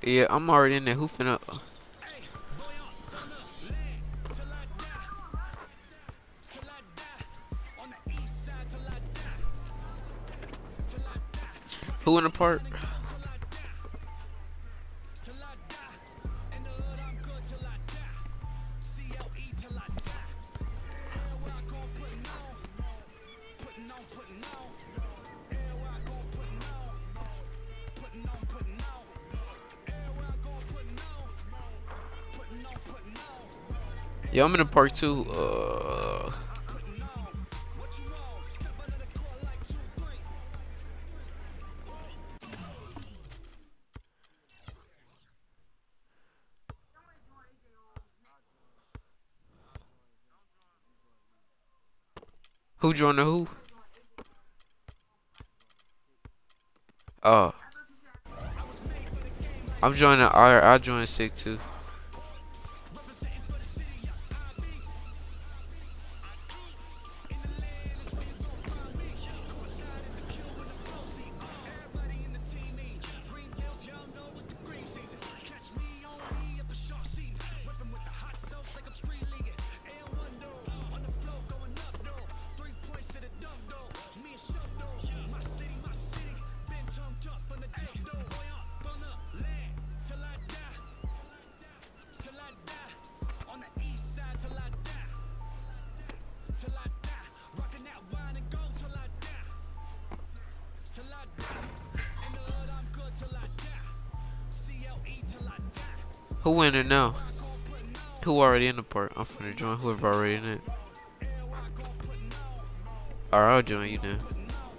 Yeah, I'm already in there. Who finna? Who in the park? Yeah, I'm in the park too. Who joined the who? Oh, I'm joining. I joined sick too. Who winning now? Who already in the park? I'm finna join whoever already in it. Alright, I'll join you then.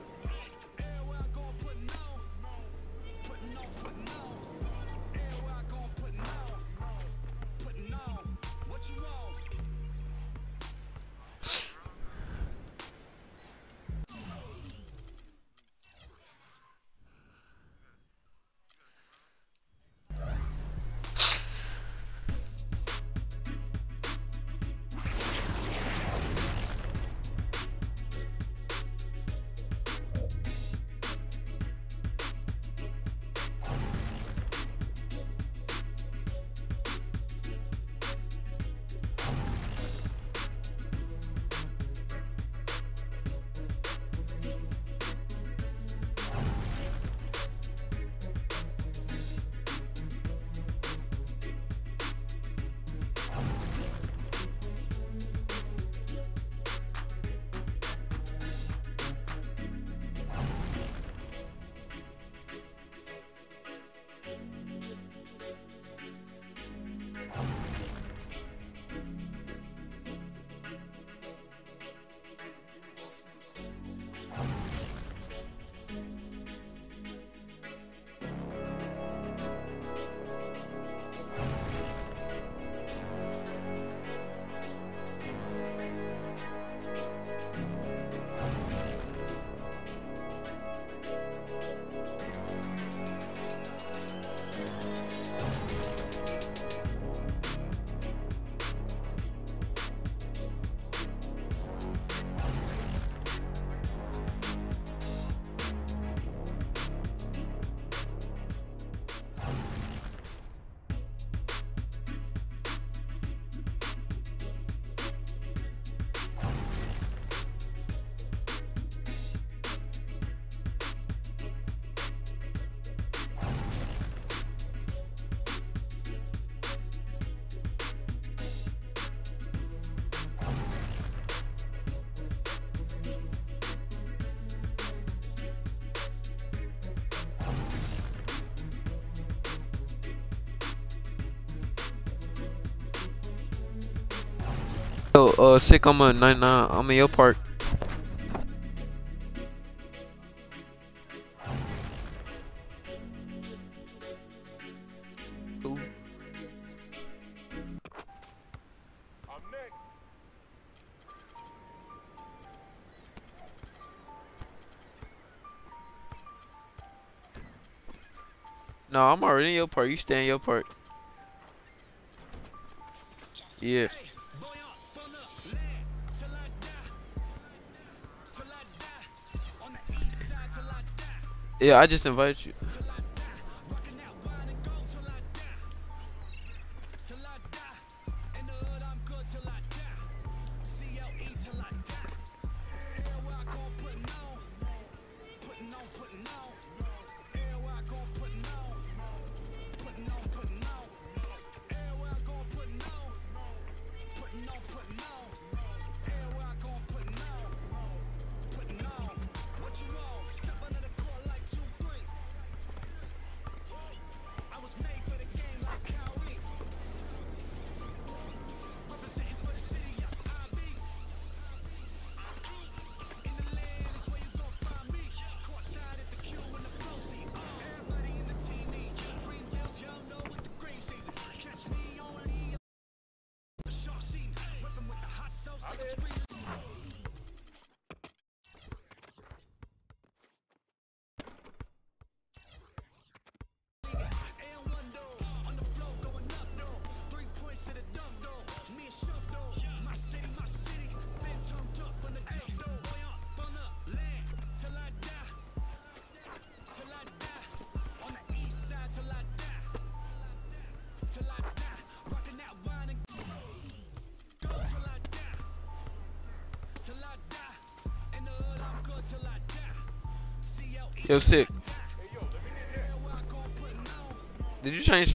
Yo, sick. I'm a 99. I'm in your park. Who? No, I'm already in your park. You stay in your park. Yeah. Yeah, I just invited you. Yo, sick. Did you change?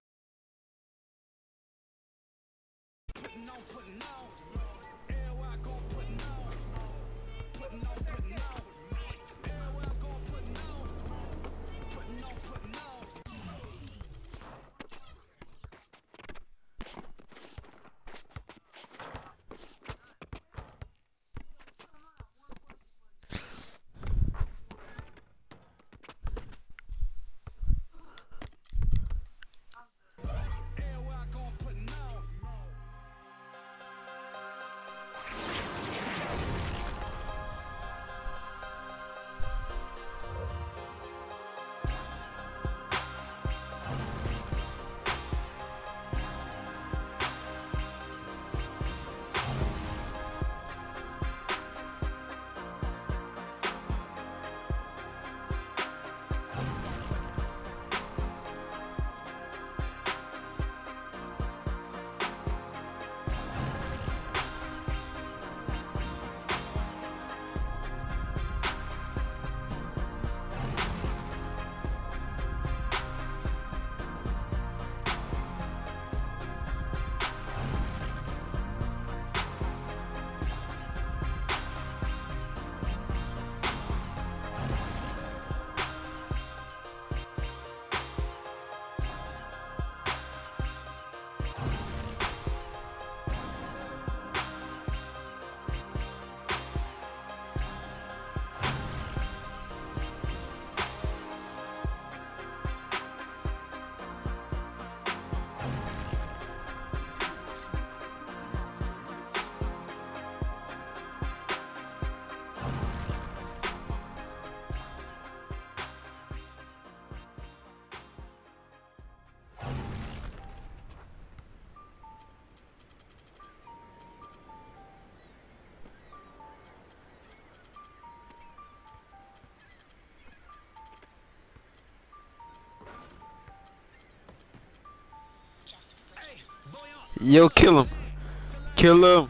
Yo, kill him. Kill him.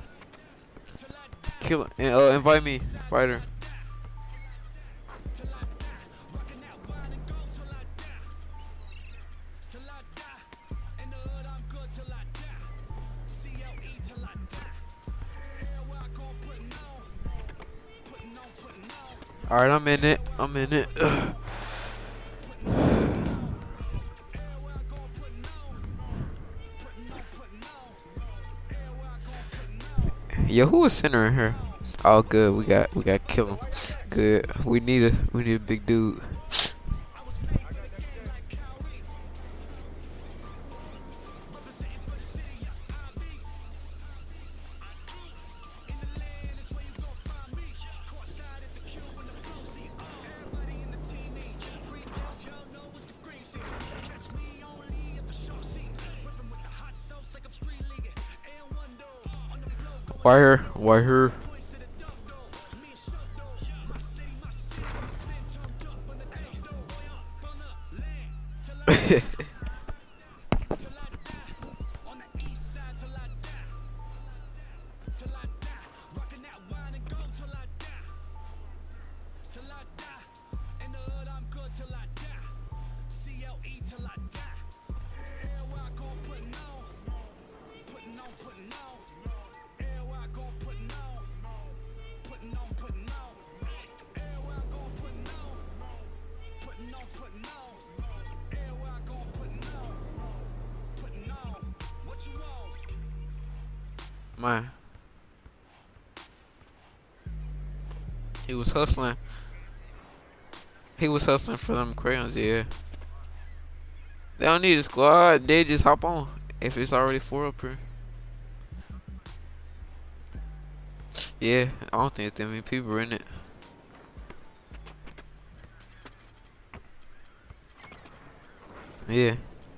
Kill him. And, invite me, fighter. Alright, I'm in it. I'm in it. Yo, who is center in here? Oh, good. We got kill him. Good. We need a big dude. Why her? Man, he was hustling. He was hustling for them crayons, yeah. They don't need a squad. They just hop on if it's already 4 up here. Yeah, I don't think that many people are in it. Yeah.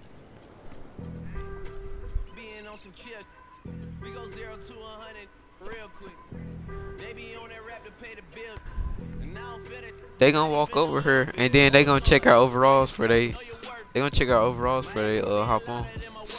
Being on some chill, we go 0 to 100 real quick. They be on that rap to pay the bill, and I don't feel it. They gonna walk over her and then they gonna check our overalls for they gonna check our overalls for they hop on.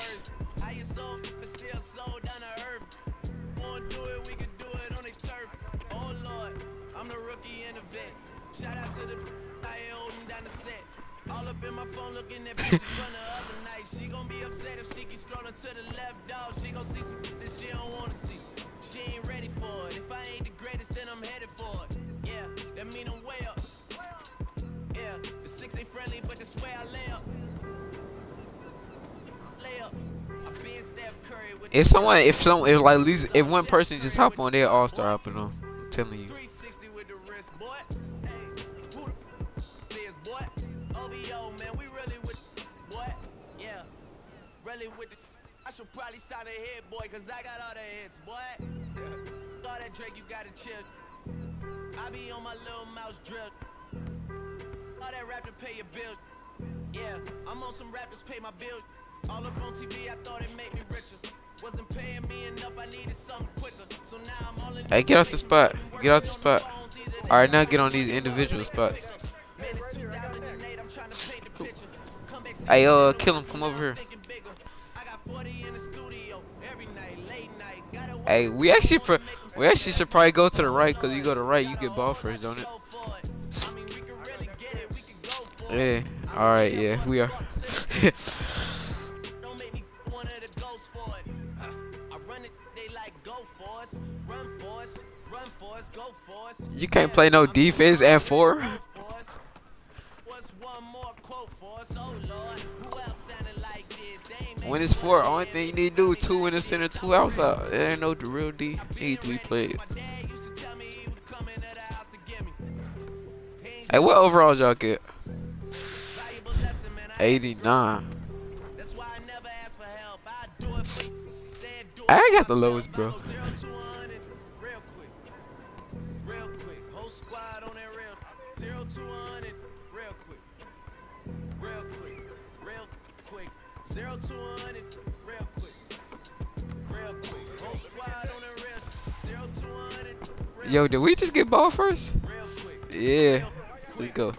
Shout out to the I ain't holding down the set. All up in my phone looking at bitches from the other night. She gon' be upset if she keep scrolling to the left, dog. She gon' see some that she don't wanna see. She ain't ready for it. If I ain't the greatest, then I'm headed for it. Yeah, that mean I'm way up. Yeah, the 6 ain't friendly, but that's where I lay up. Lay up. I been Steph Curry with If like at least if one person just hop on, they'll all start hopping on. I'm telling you. 360 with the wrist, boy. Hey, who the is, boy? OVO, man, we really with boy. Yeah, really with the. I should probably sign a hit, boy, cause I got all the hits, boy. All that Drake, you gotta chill. I be on my little mouse drill. All that rap to pay your bills. Yeah, I'm on some rappers pay my bills. All up on TV, I thought it made me richer. Wasn't paying me enough, I needed something quicker. So now I'm all in. Hey, get off the spot. Get off the spot. Alright, now get on these individual spots. Hey, kill him. Come over here. Hey, we actually should probably go to the right, cause you go to the right, you get ball first, don't it? Yeah. All right. Yeah, we are. You can't play no defense at 4. When it's 4, only thing you need to do is 2 in the center, 2 outside. There ain't no real D. Need to be played. Hey, what overalls y'all get? 89. I got the lowest, bro. Yo, did we just get ball first? Yeah. Let's go.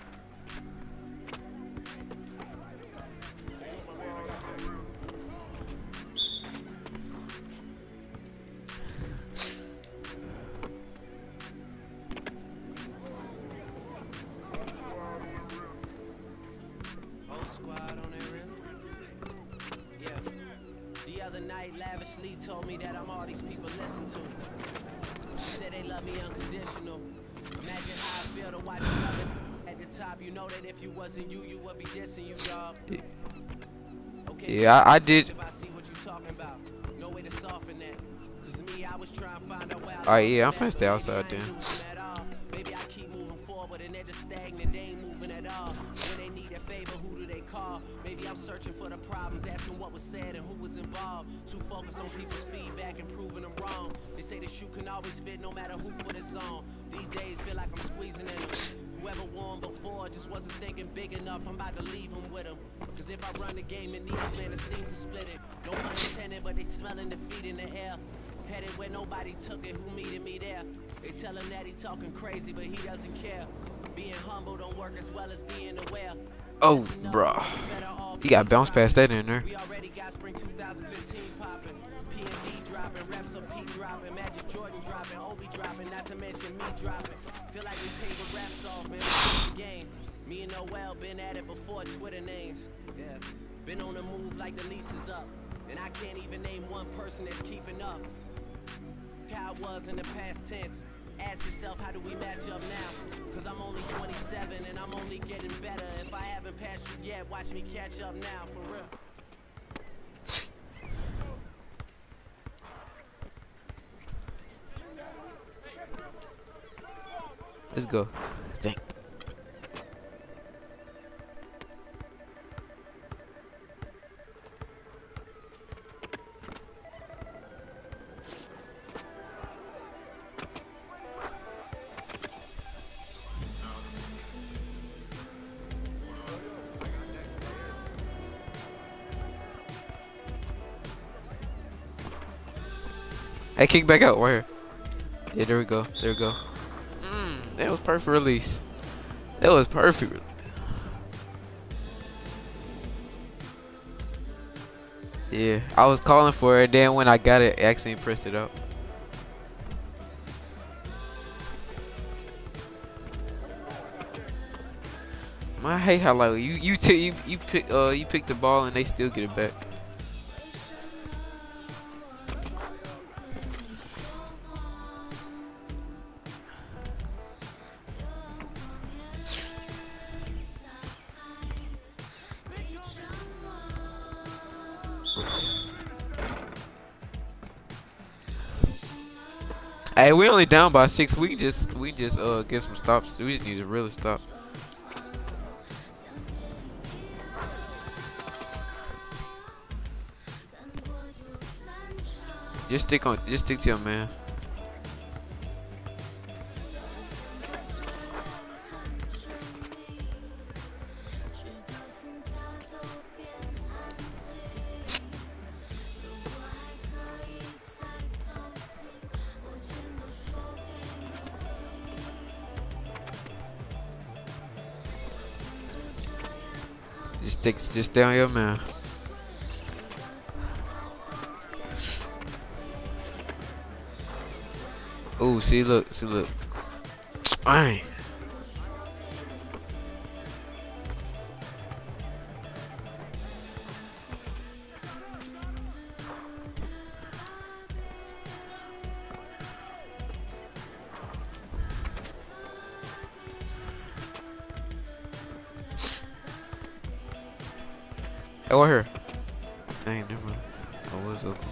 Lavishly told me that I'm all these people listen to. She said they love me unconditional. Imagine how I feel to watch another at the top. You know that if you wasn't you, you would be dissing you, dog. Okay, yeah, I did. If I see what you talking about, no way to soften that. Cause me, I was trying to find out where I Alright, yeah, I'm finna stay outside then. Maybe I keep moving forward and they're just stagnant, they ain't moving at all. When they need a favor, who do they call? Maybe I'm searching for the problems, asking what was said and who was involved. Too focused on people's feedback and proving them wrong. They say the shoe can always fit no matter who put it on. These days feel like I'm squeezing in them. Whoever won before just wasn't thinking big enough. I'm about to leave them with them. Cause if I run the game in these, man, it seems to split it. No pun intended, but they smelling defeat in the air. Headed where nobody took it, who meeted me there? They tell him that he talking crazy, but he doesn't care. Being humble don't work as well as being aware. Oh, bruh. You got bounce past that in there. We already got spring 2015 popping. PMD dropping, reps of P dropping, Magic Jordan dropping, Obi dropping, not to mention me dropping. Feel like we paid the raps off, man. The game. Me and Noel been at it before Twitter names. Yeah. Been on the move like the lease is up. And I can't even name one person that's keeping up. How it was in the past tense. Ask yourself, how do we match up now? Cause I'm only 27 and I'm only getting better. If I haven't passed you yet, watch me catch up now, for real. Let's go. Thank. Hey, kick back out. Right here. Yeah, there we go. There we go. That was perfect release. That was perfect. Yeah, I was calling for it. Then when I got it, I accidentally pressed it out. I hate how like you pick the ball and they still get it back. Hey, we only down by 6. We just get some stops. We just need to really stop. Just stick to your man. Just stay on your man. Oh, see, look. Dang. Oh, right here. Dang, never mind. I was open.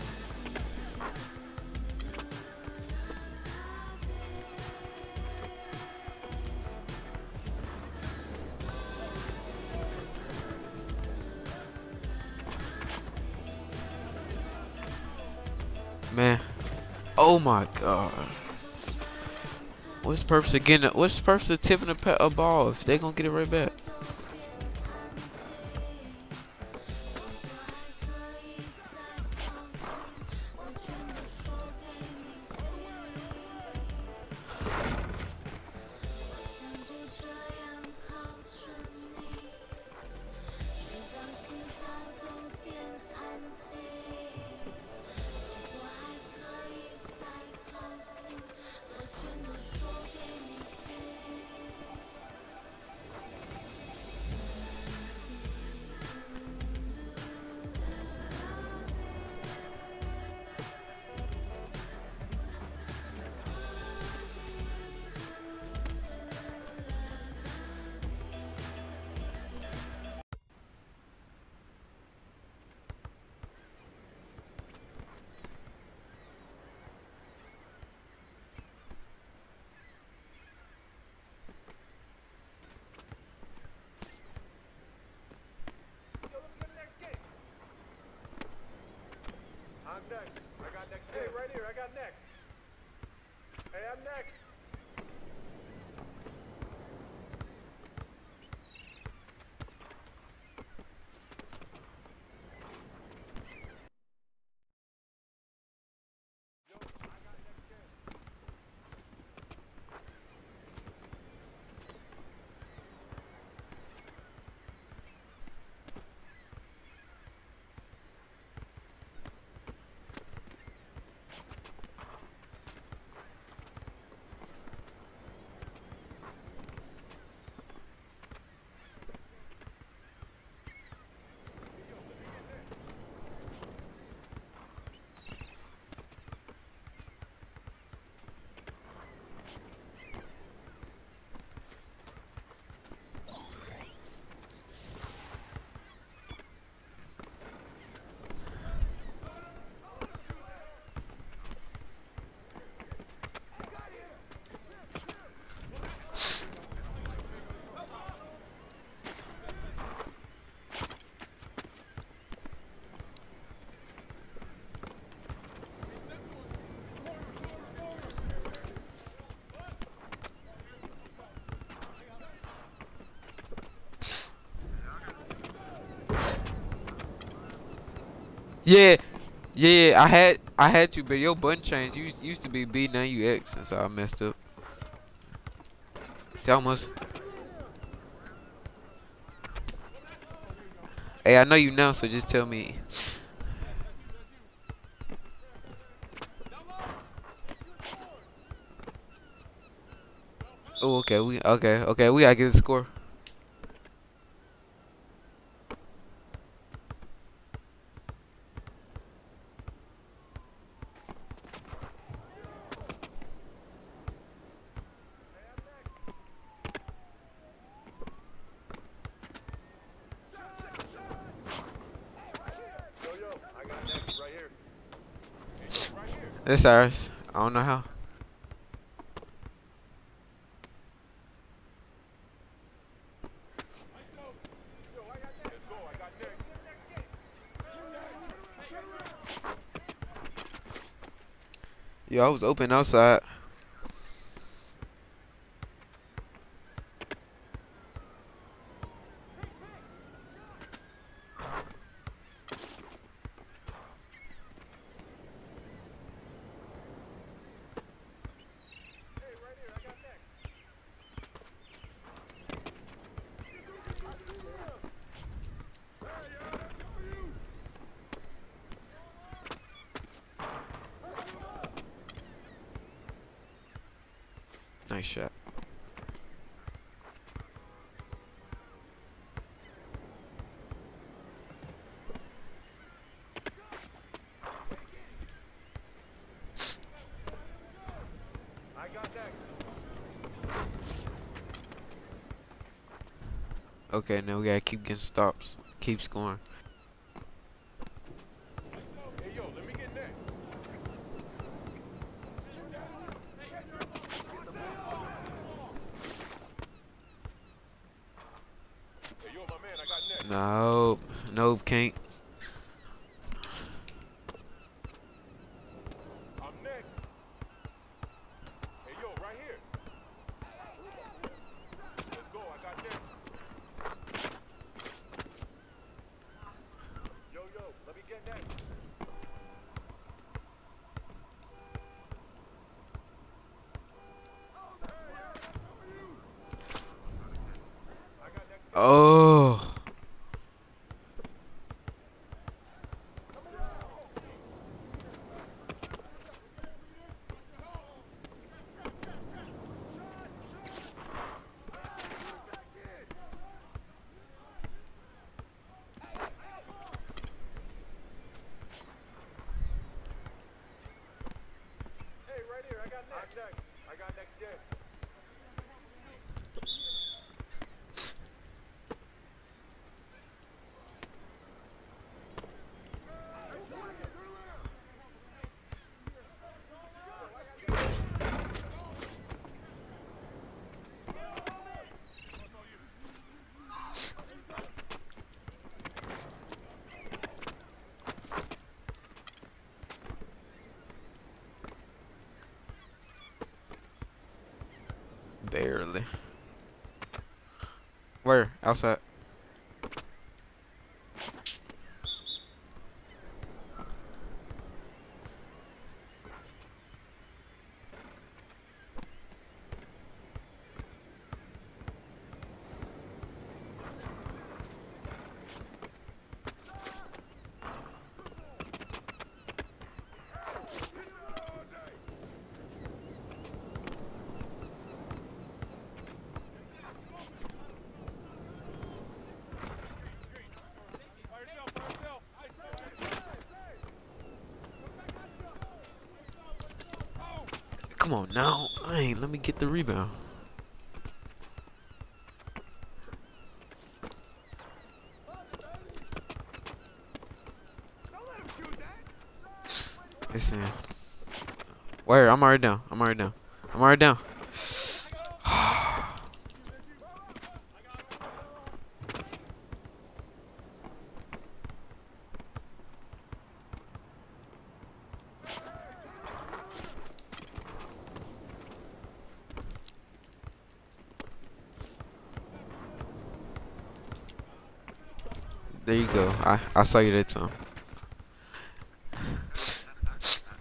Man, oh my god. What's the purpose of getting? What's the purpose of tipping a ball if they gonna get it right back? Next. I got next. Hey, right here. I got next. Hey, I'm next. Yeah, I had I had to, but your button changed. You used to be B, now you X, and so I messed up. It's almost. Hey, I know you now, so just tell me. Oh, okay. Okay. We gotta get the score. Yo, I got next right here. Hey, yo, right here. It's ours. I don't know how. Yo, I got next. Let's go. I got next. Yo, I was open outside. Hey, right here. I got next. Nice shot. I got next. Okay, now we gotta keep getting stops. Keep scoring. Hey, yo, let me get next. Hey, yo, my man, I got next. No, nope, can't. I'm next. Hey, yo, right here. Let's go. I got next. Yo, let me get next. I got next. Oh. Hey, right here. I got next. I'm next. I got next game. Barely. Where? Outside. Come on now. Hey, let me get the rebound. Listen. Where? I'm already down. I'm already down. I'm already down. There you go. I saw you that time.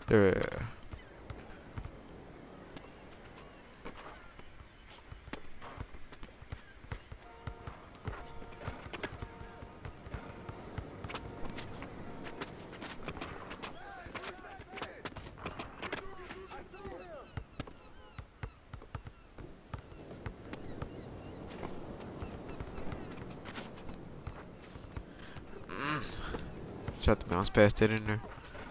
There. Shot the bounce past it in there.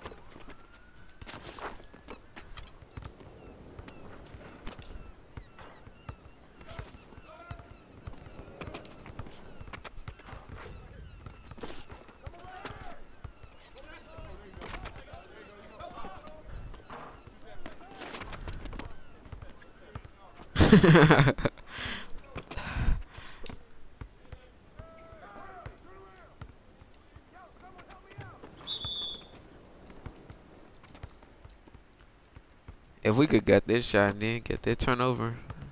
If we could get this shot and then get that turnover.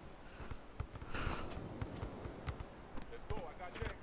Let's go. I got Jake.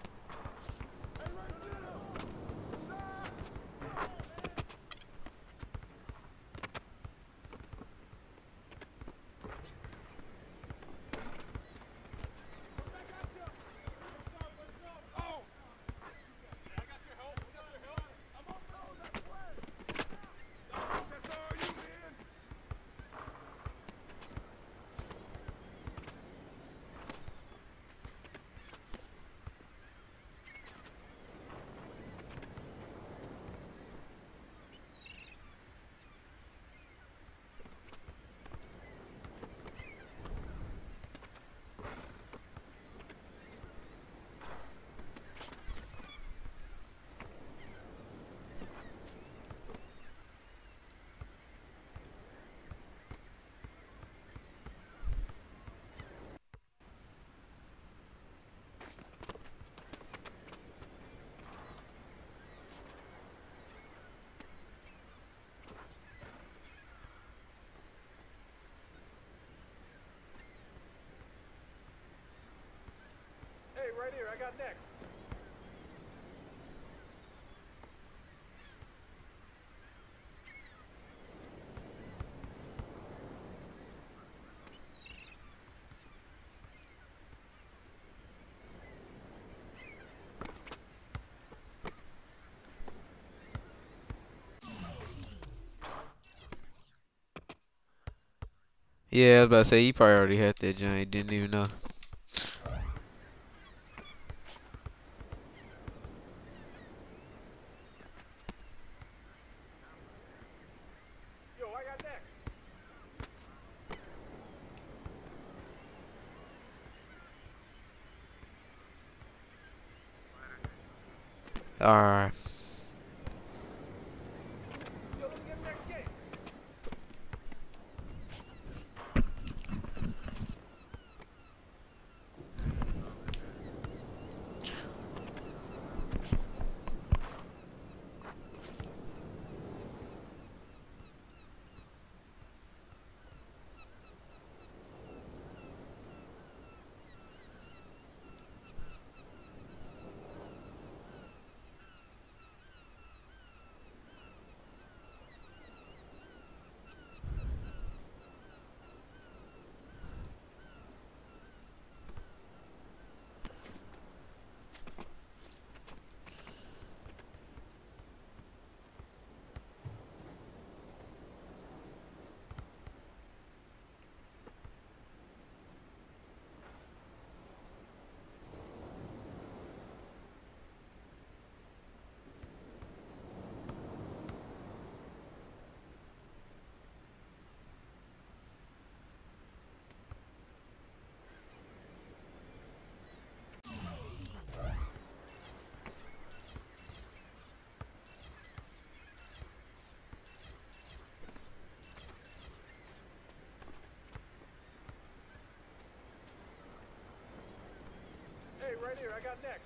Hey, right here. I got next. Yeah, I was about to say, he probably already had that joint. Didn't even know. Yo, I got next. Alright. Yo, let me get the next game. Hey, right here. I got next.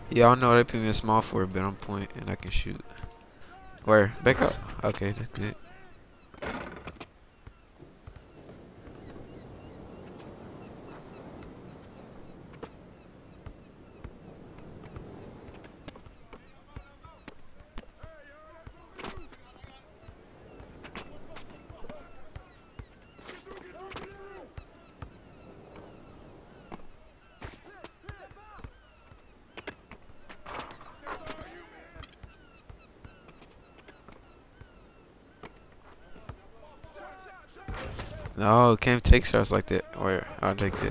Yeah, I know they put me in small for it, but I'm point and I can shoot. Where? Back up. Okay, that's good. No, can't take shots like that. Where? I'll take that.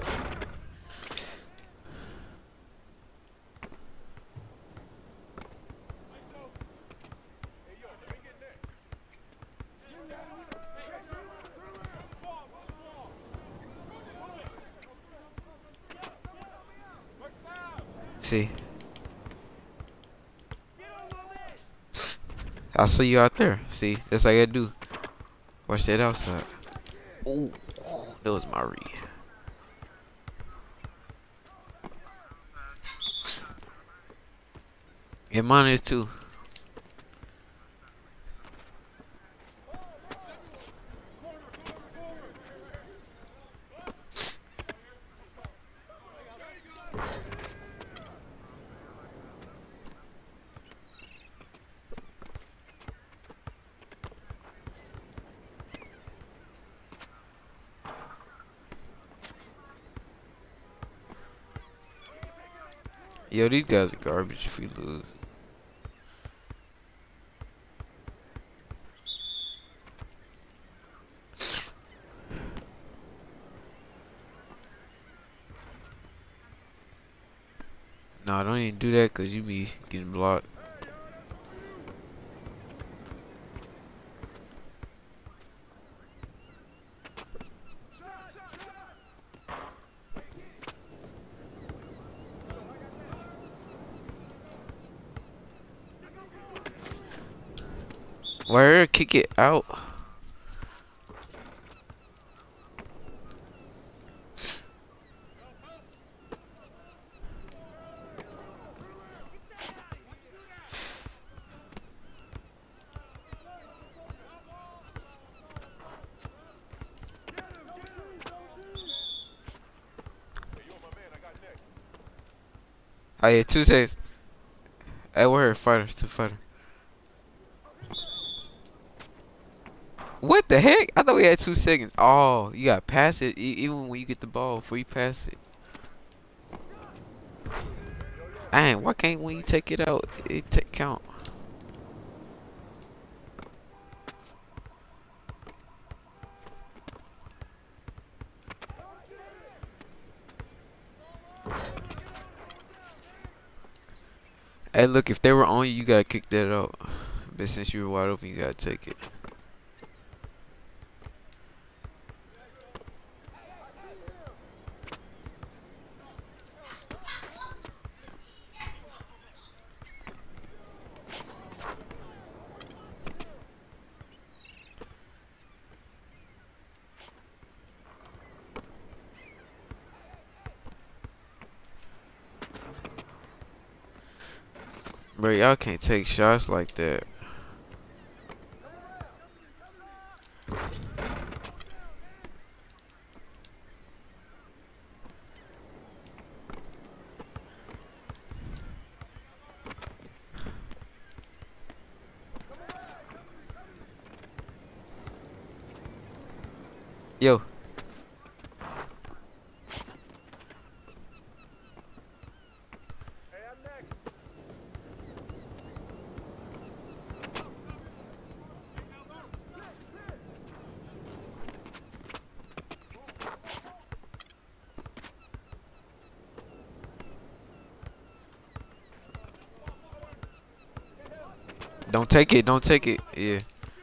See, I'll see you out there. See, that's how you do. Watch that outside. Ooh, that was my read. And mine is too. Yo, these guys are garbage if we lose. Nah, don't even do that cause you be getting blocked. Where? Kick it out. Oh yeah, 2 seconds. Hey, we're here, fighters, 2 fighters. What the heck? I thought we had 2 seconds. Oh, you gotta pass it even when you get the ball before you pass it. Dang, why can't when you take it out, it count? Hey, look, if they were on you, you gotta kick that out. But since you were wide open, you gotta take it. Bro, y'all can't take shots like that. Yo. Hey, I'm next. Don't take it, don't take it. Yeah.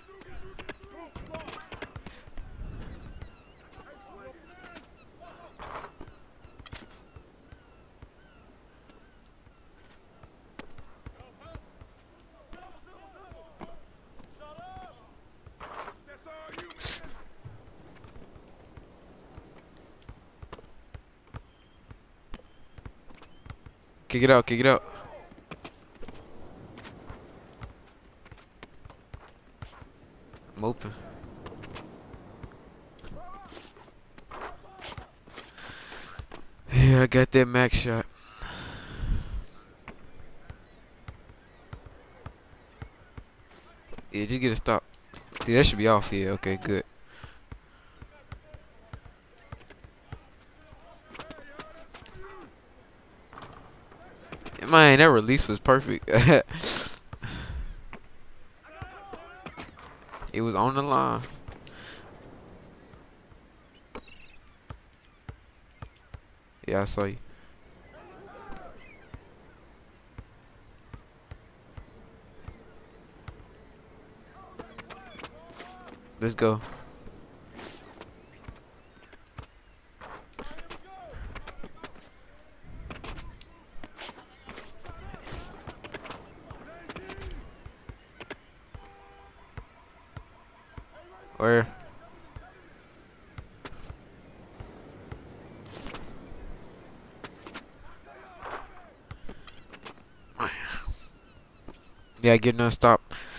That's all you, man. Kick it out, kick it out. I'm open. Yeah, I got that max shot. Yeah, just get a stop. See, that should be off here. Okay, good. Man, that release was perfect. It was on the line. Yeah, I saw you. Let's go. Where? Yeah, get another stop.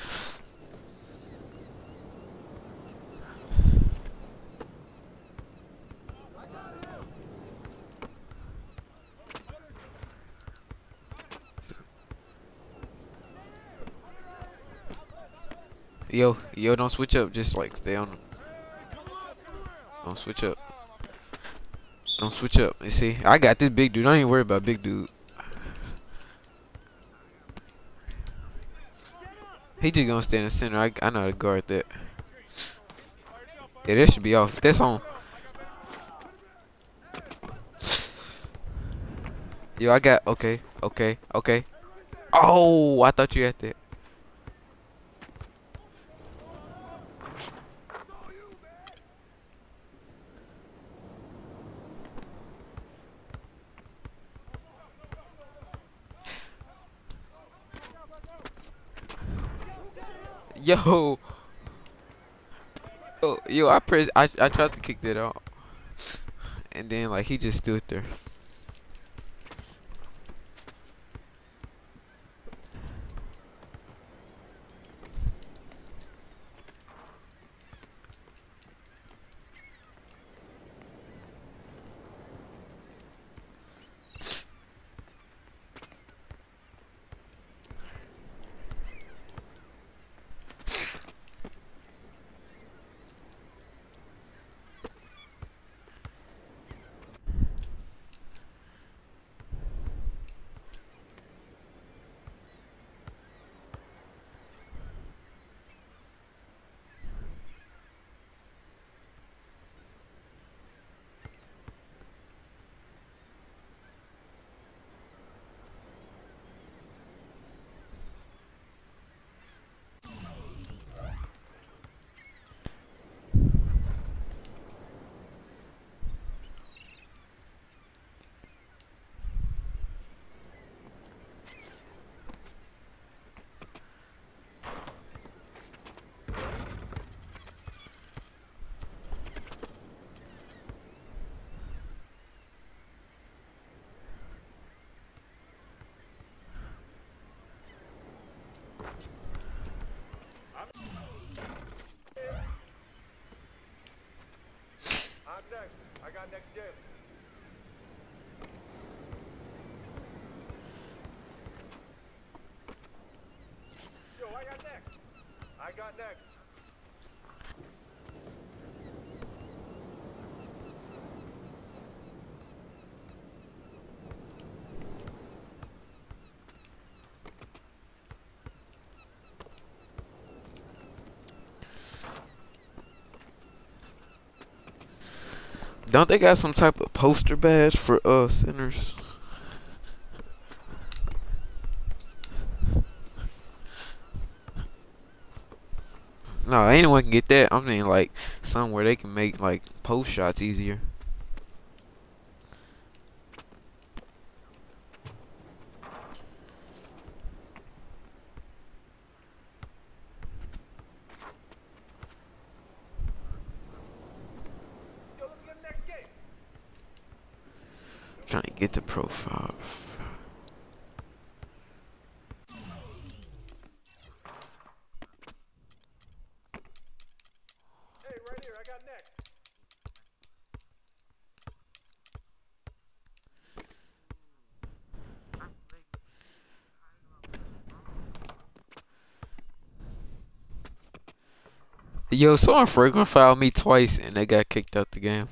Yo, don't switch up. Just like stay on them. Don't switch up. Don't switch up. You see, I got this big dude. Don't even worry about big dude. He just gonna stay in the center. I know how to guard that. Yeah, that should be off. That's on. Yo, I got. Okay. Oh, I thought you had that. Yo. Yo, I tried to kick that out. And then like he just stood there. I'm next. I got next game. Yo, I got next. I got next. Don't they got some type of poster badge for centers? No, anyone can get that. I mean, like somewhere they can make like post shots easier. Yo, let's get the next game. Trying to get the profile. Yo, someone fragrant fouled me twice and they got kicked out the game.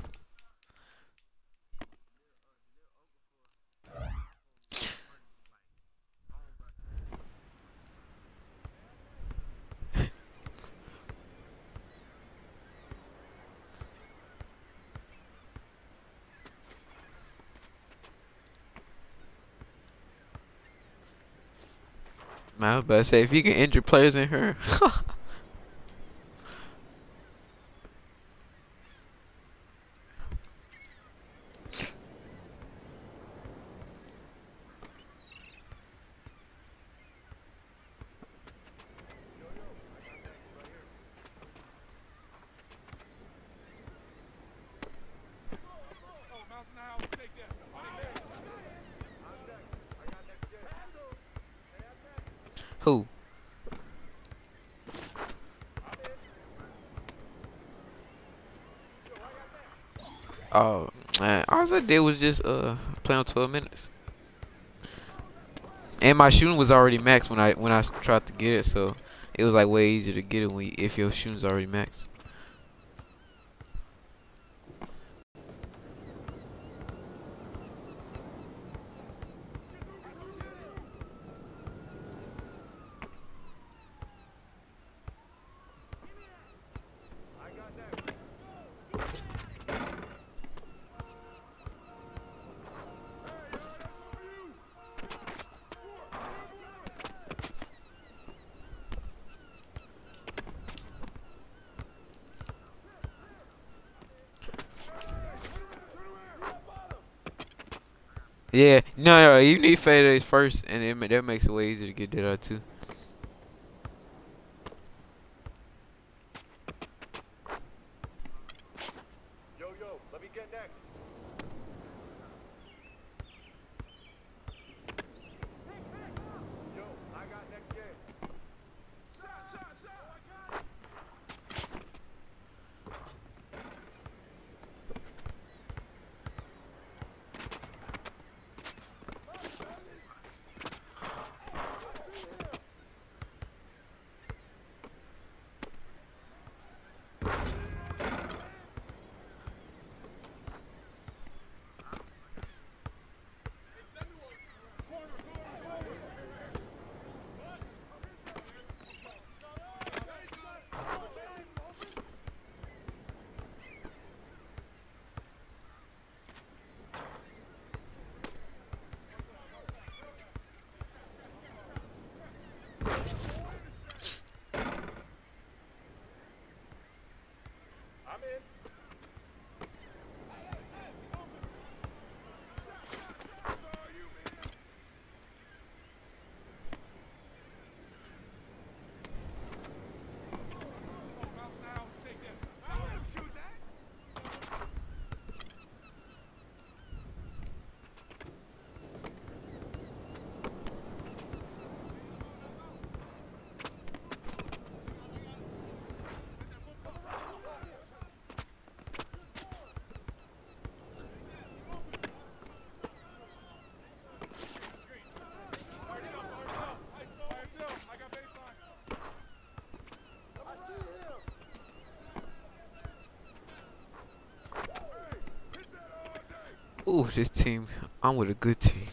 Man, I was about to say if you can injure players in here. Who? Oh man, all I did was just play on 12 minutes. And my shooting was already maxed when I tried to get it, so it was like way easier to get it if your shooting's already maxed. Yeah, no, you need fadeaways first, and that makes it way easier to get that out too. Yo, let me get next. Yo, I got next game. Shot, I got it. I'm in. Ooh, this team. I'm with a good team.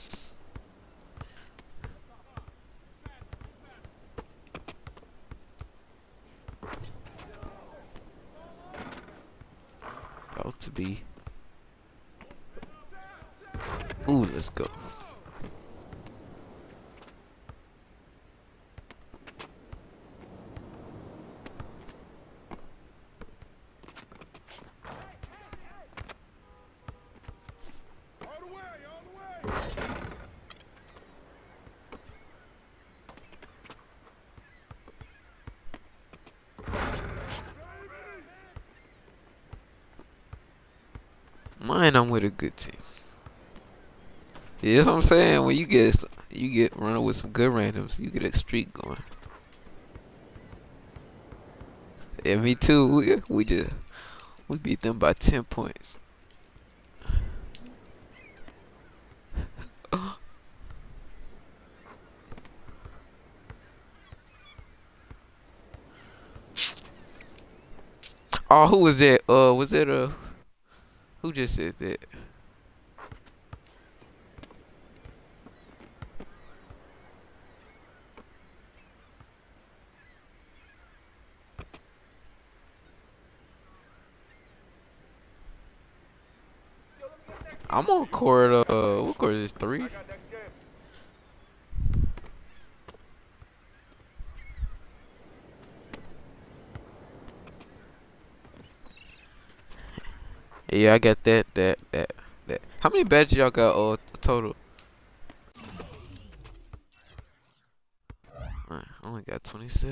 About to be. Ooh, let's go. Mine, I'm with a good team. Yeah, that's what I'm saying. When you get running with some good randoms, you get a streak going. Yeah, me too. We beat them by 10 points. Oh, who was that? Was that who just said that? I'm on court. What court is 3? I got next game. Yeah, I got that. How many badges y'all got? Total. I only got 27.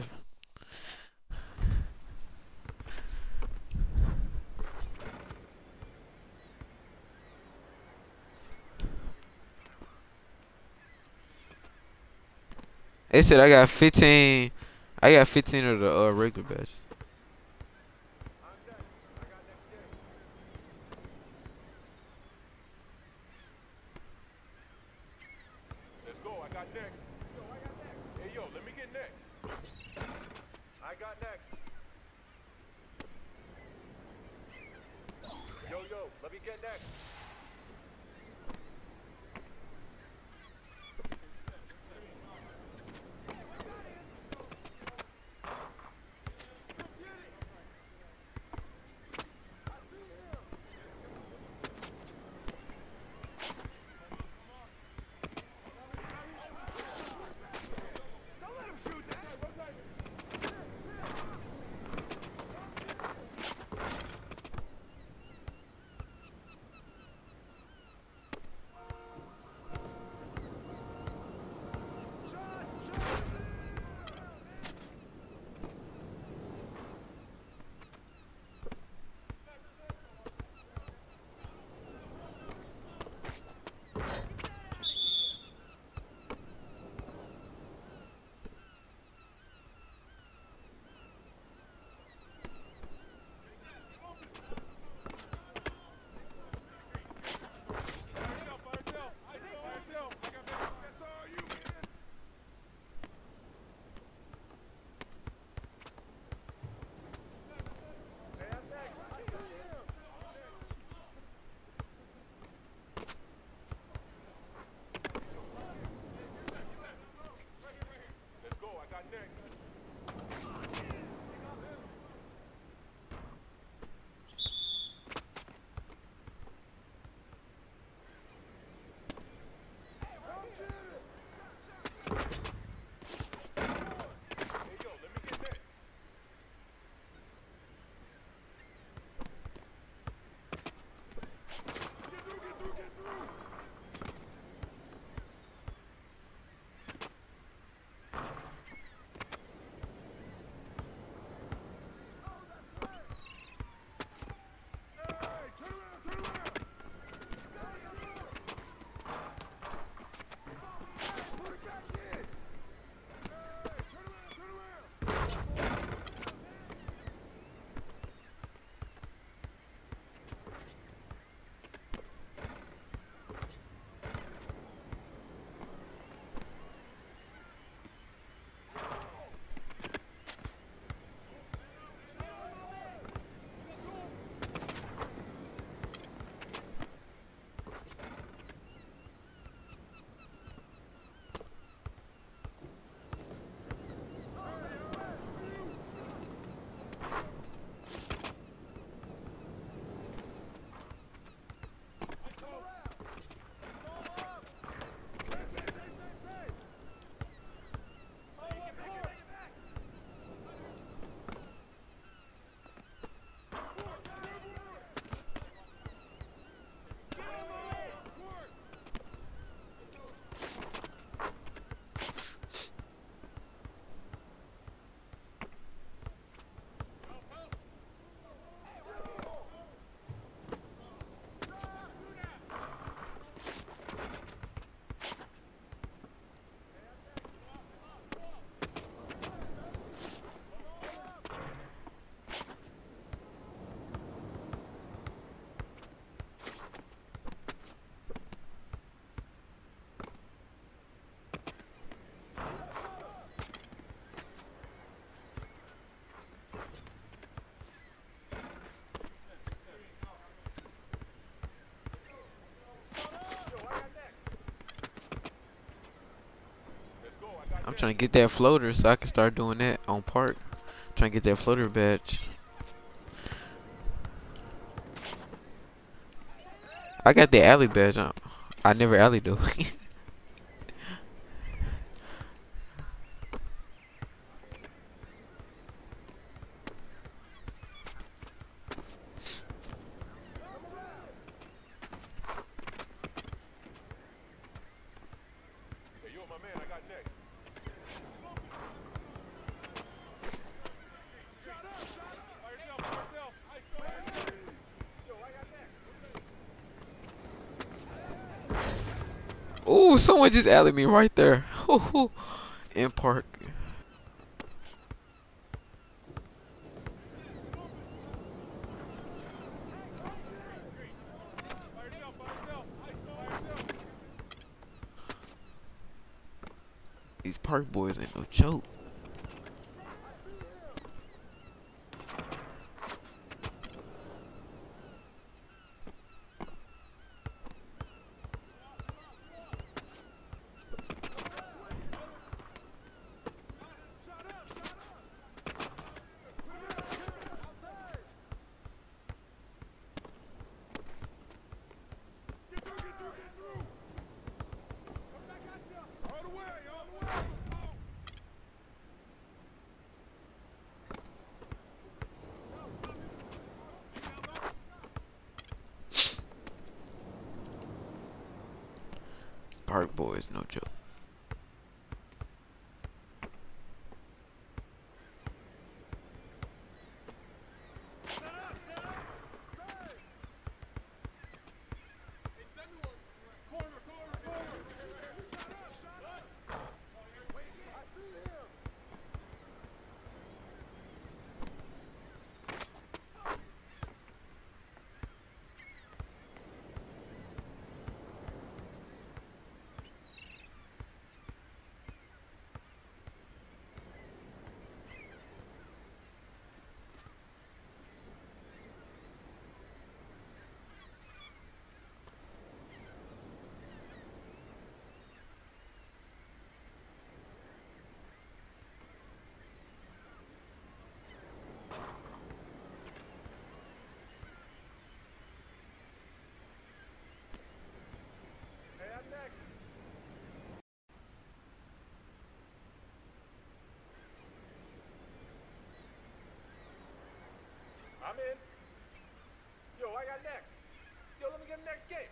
They said I got 15. I got 15 of the regular badges. I'm next. I got next game. Let's go. I got next. Yo, I got next. Hey, yo, let me get next. I got next. Yo, let me get next. trying to get that floater so I can start doing that on park. Trying to get that floater badge. I got the alley badge. I never alley though. Hey, yo, my man, I got next. Shut up! By yourself, by yourself. Yo, I got next. Ooh, someone just alleyed me right there. In park. By yourself, by yourself. By yourself. These park boys ain't no joke. All the way, all the way. Park boys, no joke. Hey, I'm next. I'm in. Yo, I got next. Yo, let me get the next game.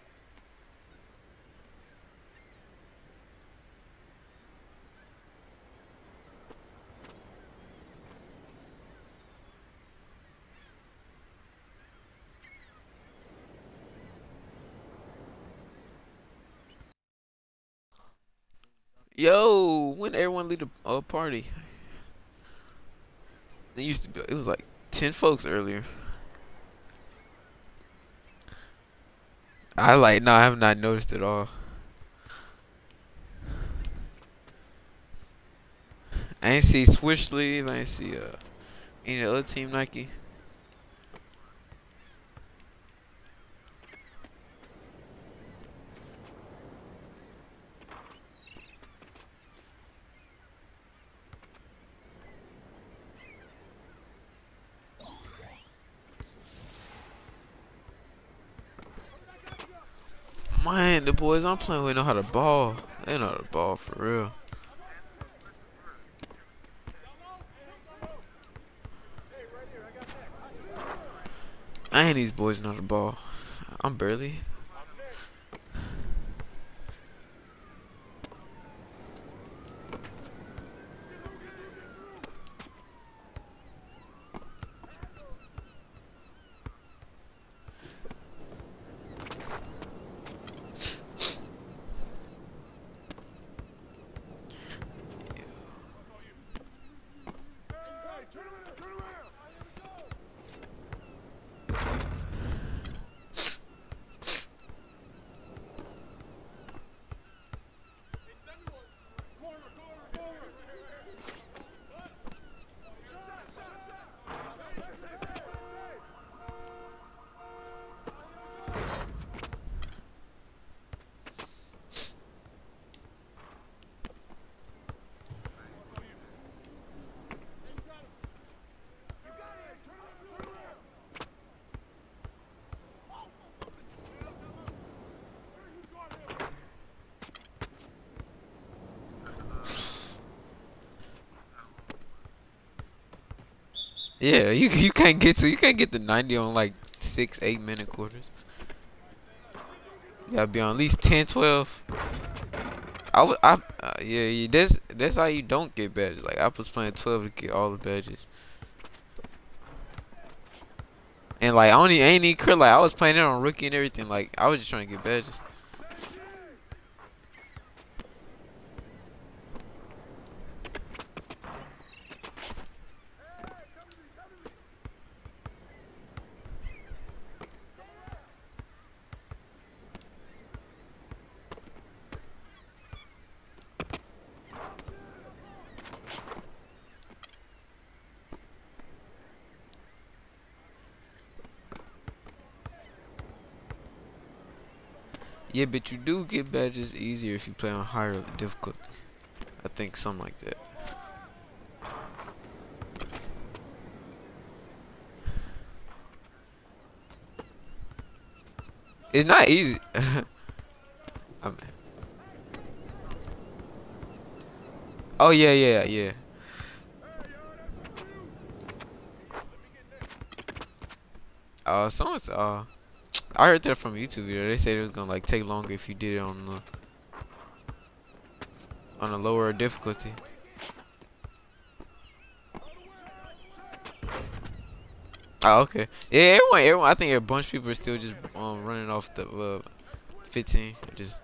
Yo, when everyone leave the party? It used to be. It was like 10 folks earlier. No, I have not noticed at all. I ain't see Swish leave. I ain't see any other team Nike. Man, the boys I'm playing with know how to ball. They know how to ball for real. I ain't these boys know how to ball. I'm barely. Yeah, you can't get the 90 on like 6, 8 minute quarters. You gotta be on at least 10, 12. Yeah, that's how you don't get badges. Like I was playing 12 to get all the badges. And like I ain't even crit, like I was playing it on rookie and everything. Like I was just trying to get badges. Yeah, but you do get badges easier if you play on higher difficulty. I think something like that. It's not easy. I'm, oh yeah. Someone's I heard that from a YouTube video. They said it was gonna like take longer if you did it on a lower difficulty. Oh, okay. Yeah, everyone. I think a bunch of people are still just running off the 15. Just.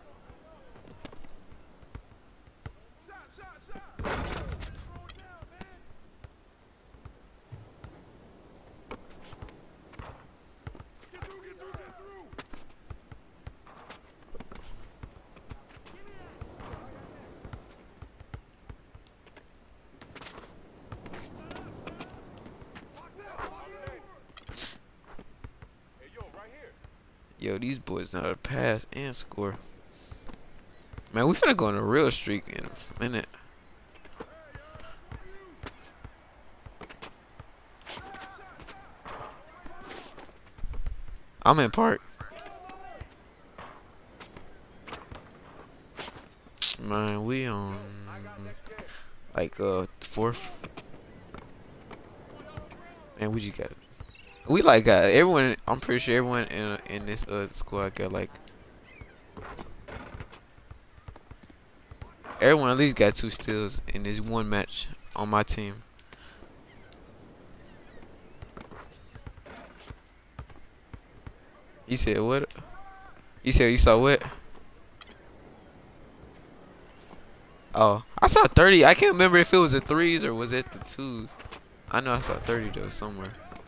Yo, these boys know how to pass and score. Man, we finna go on a real streak in a minute. I'm in park. Man, we on like fourth. And we just got it. We like got everyone. I'm pretty sure everyone in this squad got like everyone at least got 2 steals in this one match on my team. You said what? You said you saw what? Oh, I saw 30. I can't remember if it was the 3s or was it the 2s. I know I saw 30 though somewhere.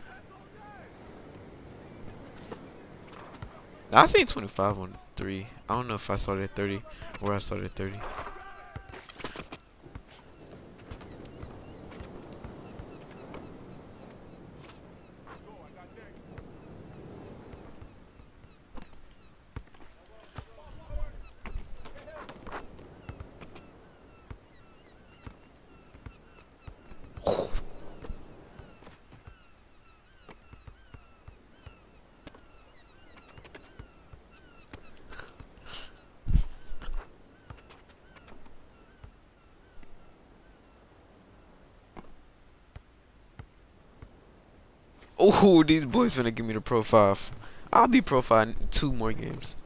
I seen 25 on the 3. I don't know if I saw that 30 or I saw that 30. Oh, these boys finna give me the Pro 5. I'll be Pro 5 in 2 more games.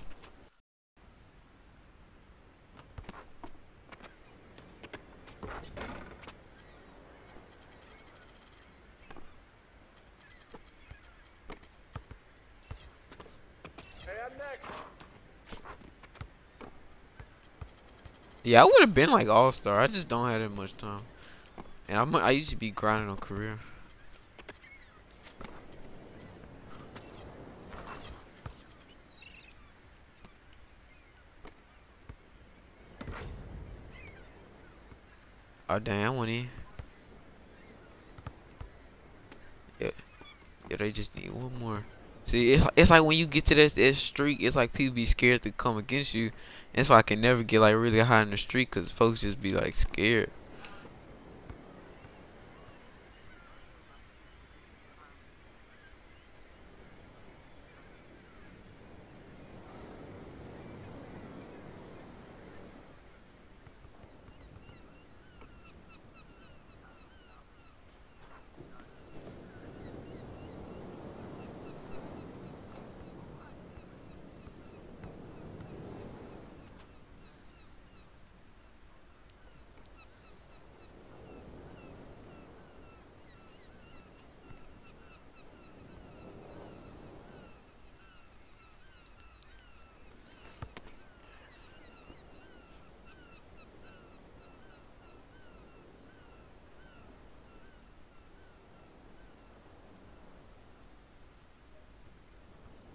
Hey, I'm next. Yeah, I would have been like All-Star. I just don't have that much time. And I used to be grinding on career. Oh dang, I went in. Yeah, they just need one more. See, it's like when you get to this streak, it's like people be scared to come against you. That's why I can never get like really high in the streak, cause folks just be like scared.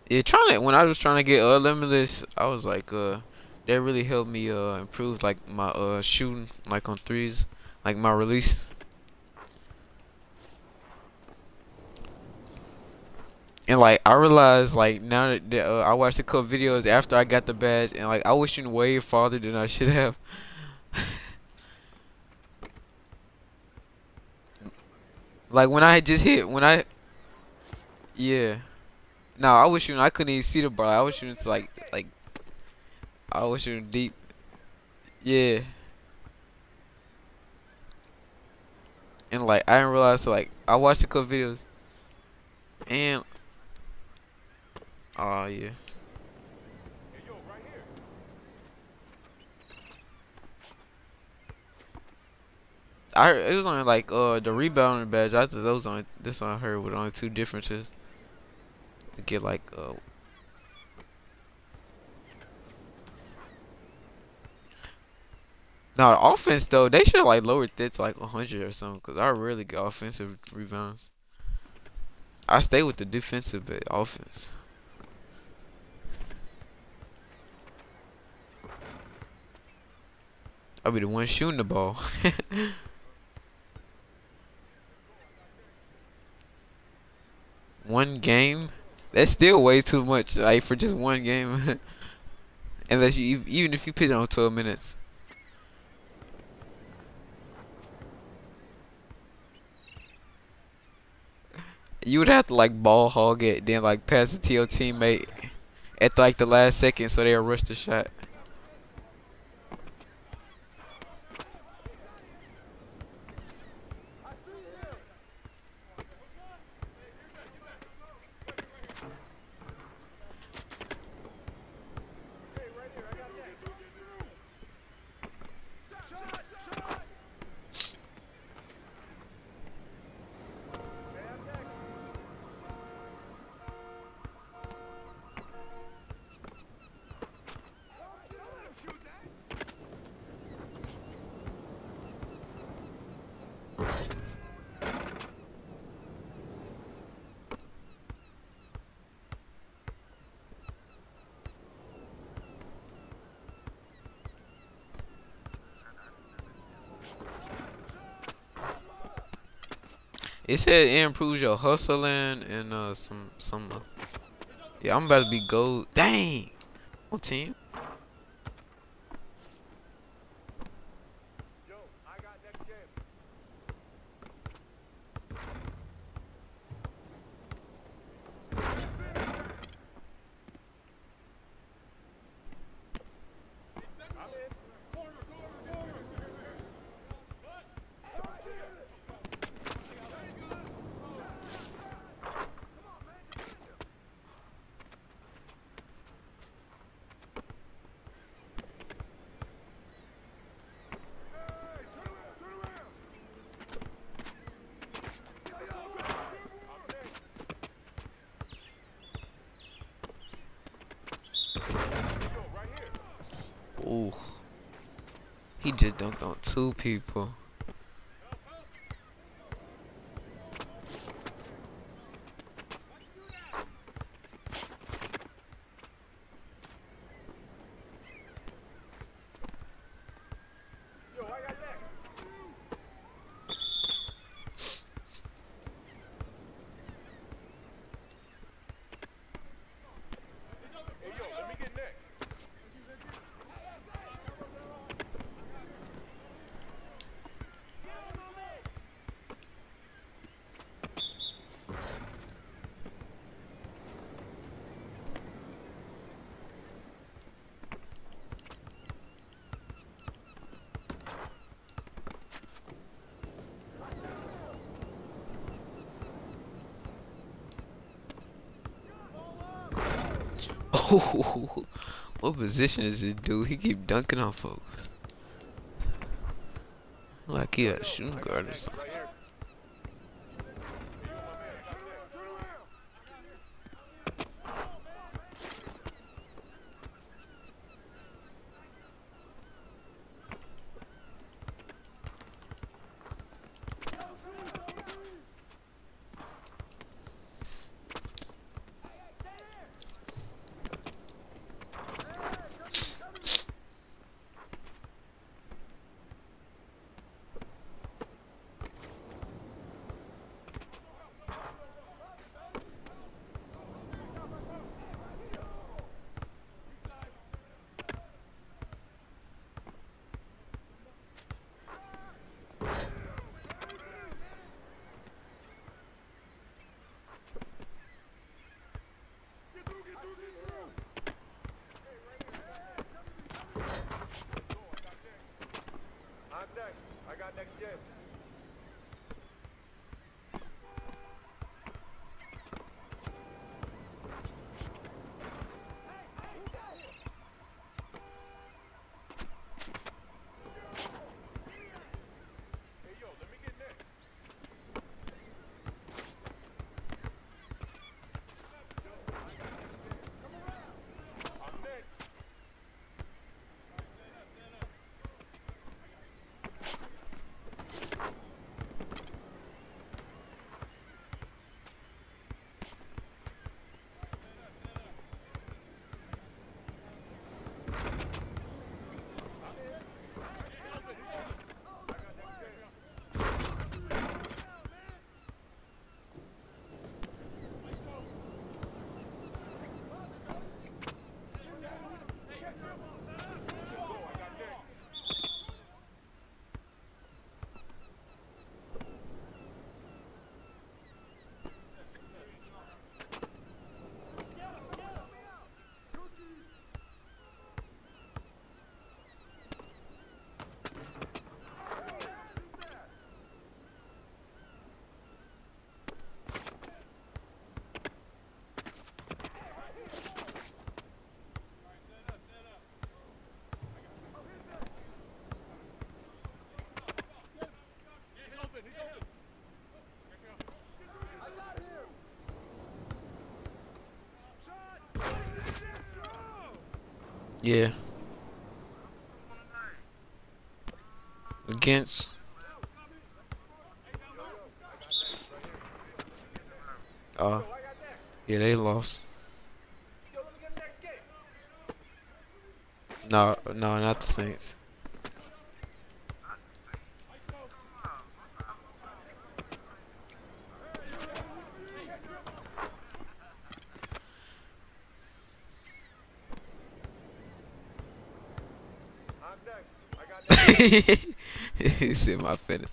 Yeah, when I was trying to get limitless, I was like that really helped me improve like my shooting like on threes, like my release. And like I realized like now that I watched a couple videos after I got the badge, and like I was shooting way farther than I should have. Like when I had just hit yeah. No, I was shooting. I couldn't even see the ball. I was shooting to like I was shooting deep. Yeah, and like I didn't realize. So like I watched a couple videos, and oh yeah, Hey, yo, right here. it was only like the rebounding badge. I thought those only this one I heard with only two differences to get like Now the offense though, they should like lowered that to like 100 or something. Cause I rarely get offensive rebounds. I stay with the defensive but offense. I'll be the one shooting the ball. One game, that's still way too much. Like for just one game, unless you even if you put it on 12 minutes. You would have to like ball hog it, then like pass it to your teammate at like the last second so they'll rush the shot. It said it improves your hustling and some yeah, I'm about to be gold. Dang. On team. Yo, I got next game. I'm in. Yo, right here. Ooh. He just dunked on two people. Yo, I got next. Hey, yo, let me get next. Oh, what position is this dude? He keep dunking on folks. Like he a shooting guard or something. Right here. next game. Hey, yo, let me get next. I'm next. Yeah. Against. Yeah, they lost. Yo, let me get next game. No, no, not the Saints. I'm next. I got next. He said my fantasy.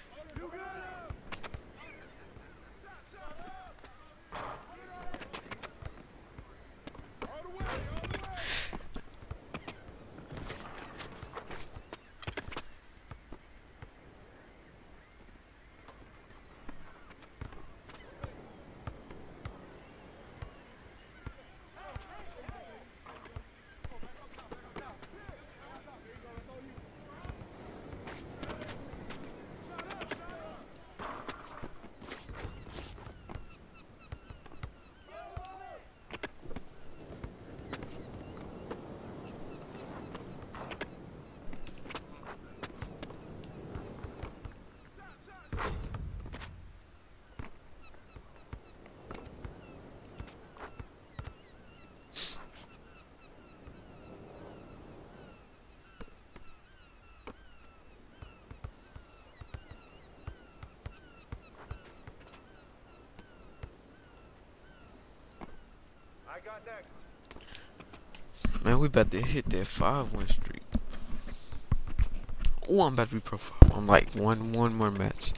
I got next. Man, we about to hit that 5-win streak. Ooh, I'm about to be profile. I'm like one more match.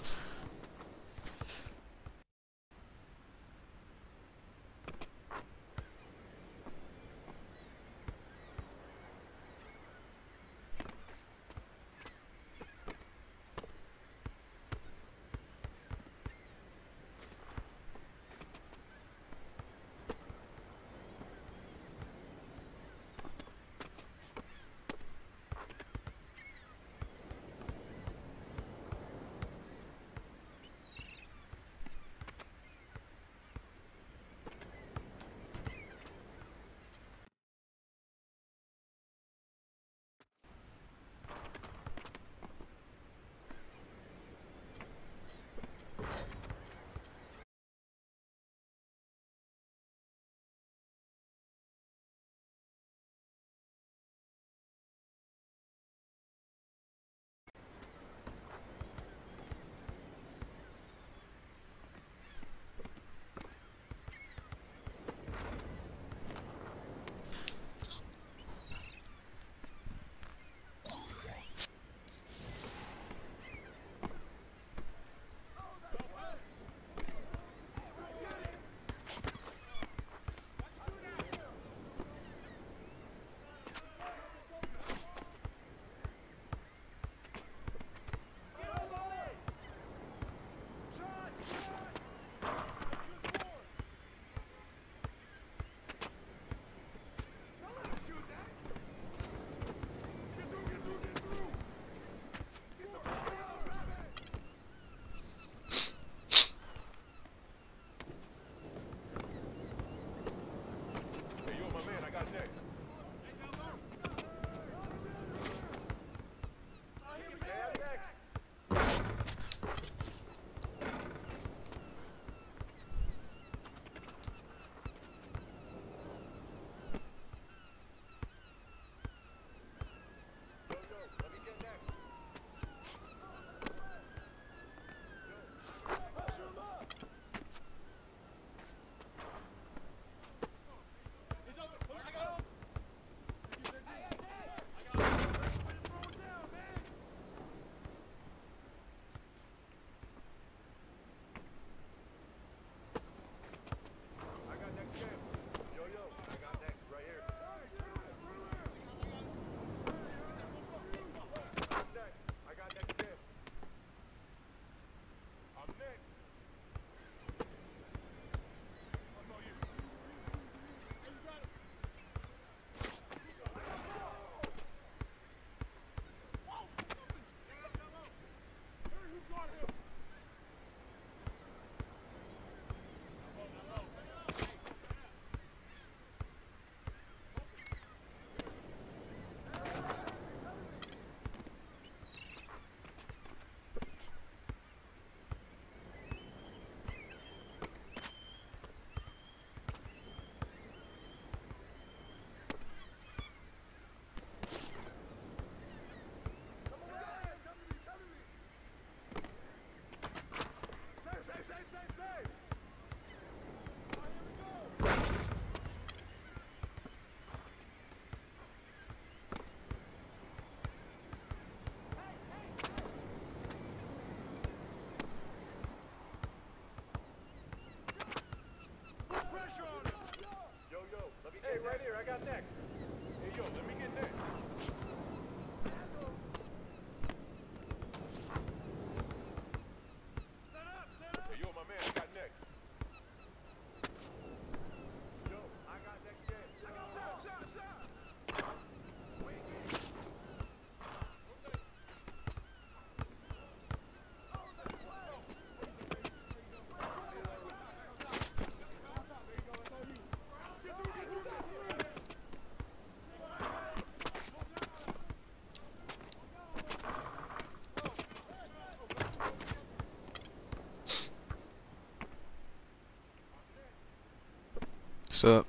What's up?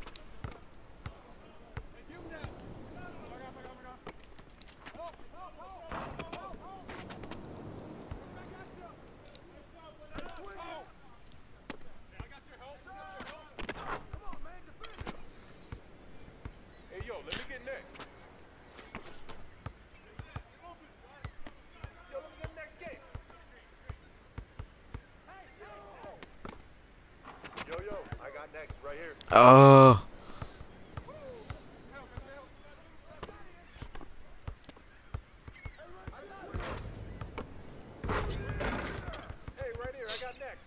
Hey, yo, let me get next. Yo, let me get next game. Yo, I got next right here. Oh, Hey, right here, I got next.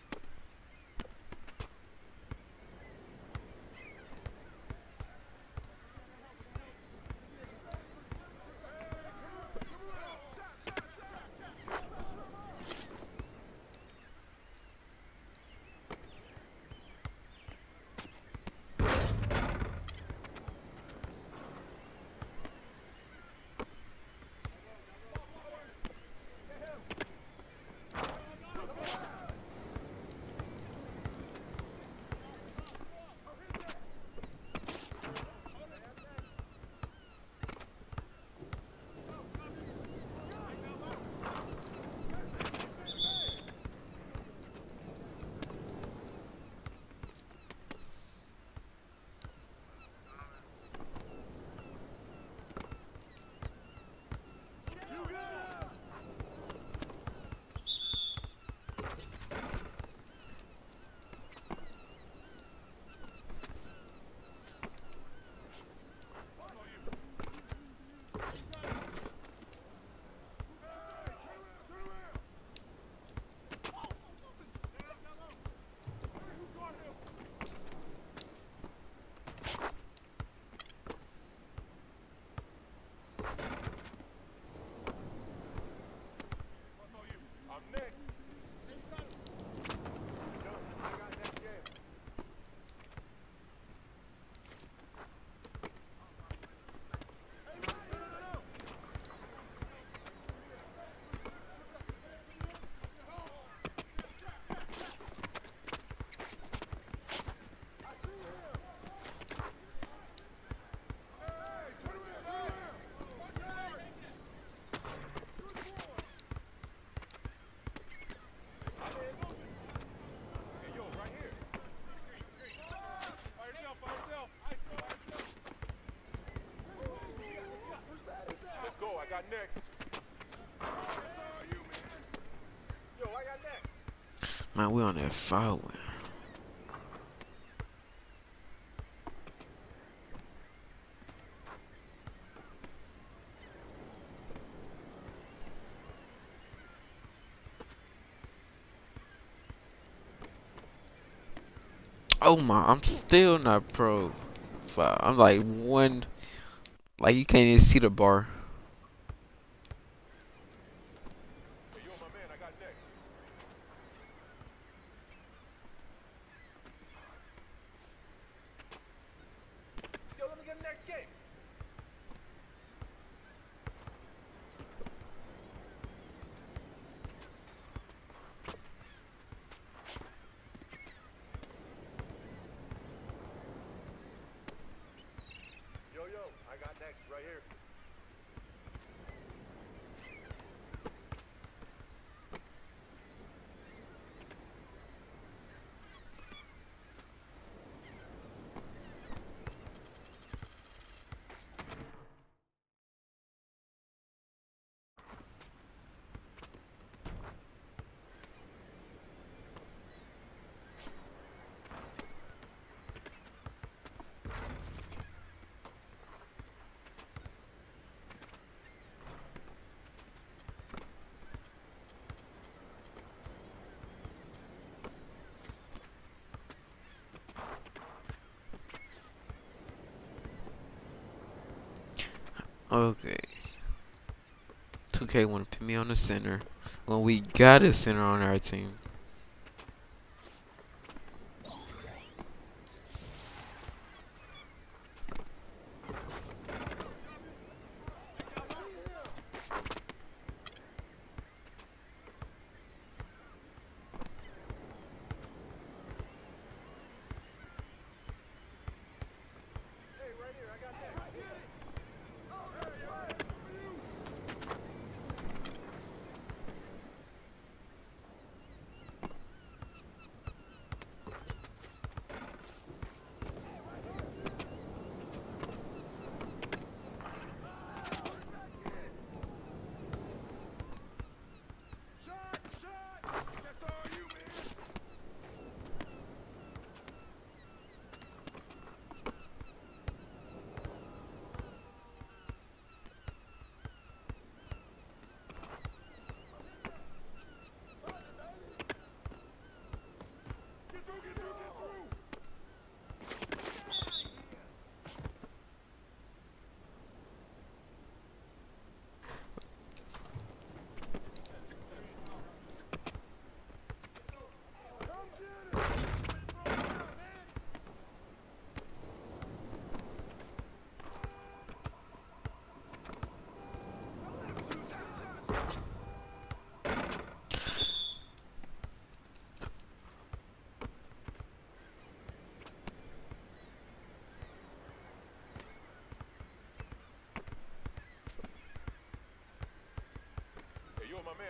I'm next. Yo, I got next game. Hey, yo, right here. By yourself, by yourself. Let's go, I got next. Yo, I got next. man, we on that foul one. Oh my, I'm still not pro. Foul. I'm like one, like you can't even see the bar. Hey, yo, my man, I got next. Yo, let me get next game. Yo, I got next right here. Okay. 2K want to put me on the center when we got a center on our team.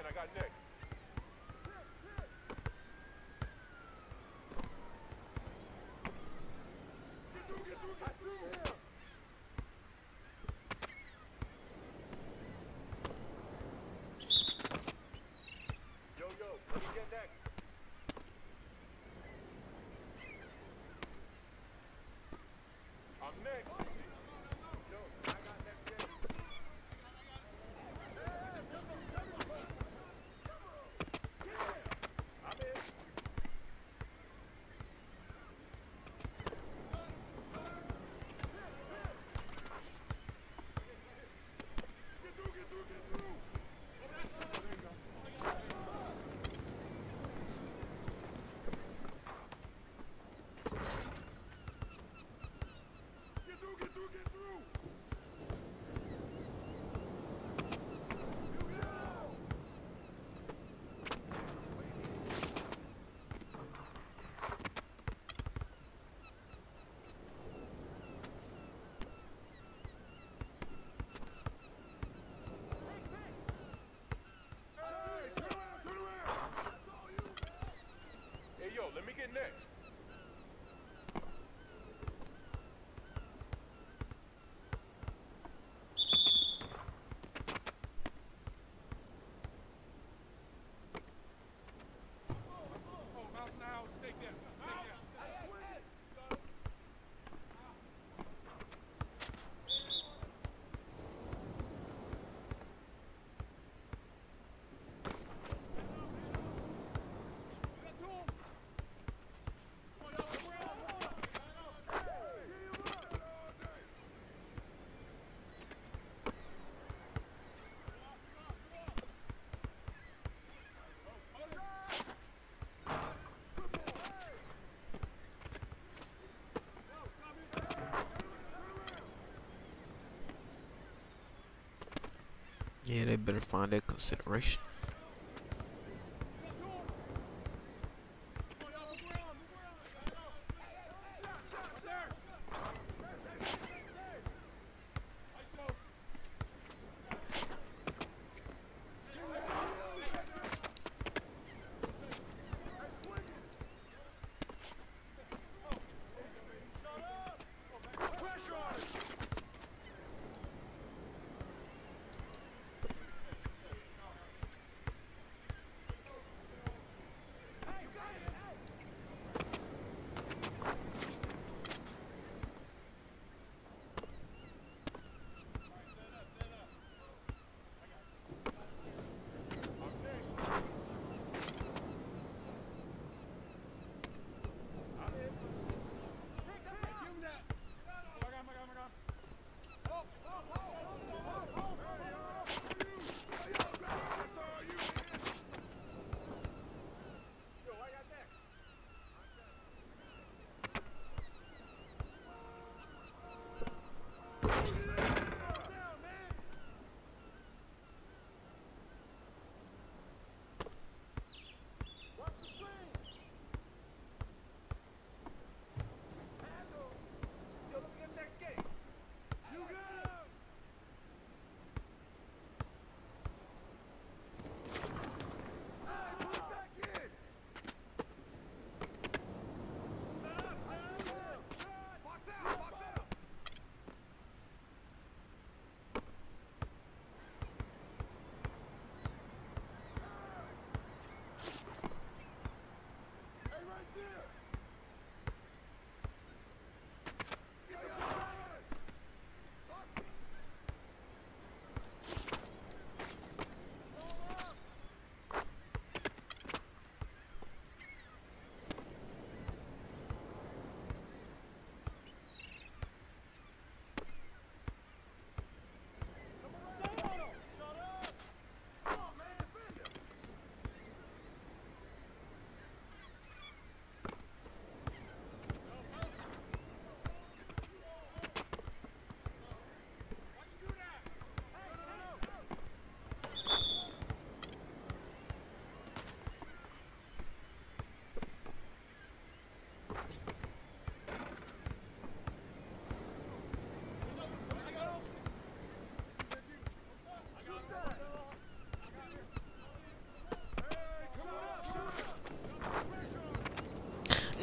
can. I got next. I see him! Yo, let me get next. I'm next. Yo, I got next game. I'm in. Get through! Get through! Hey, yo, let me get next. Yeah, they better find that consideration.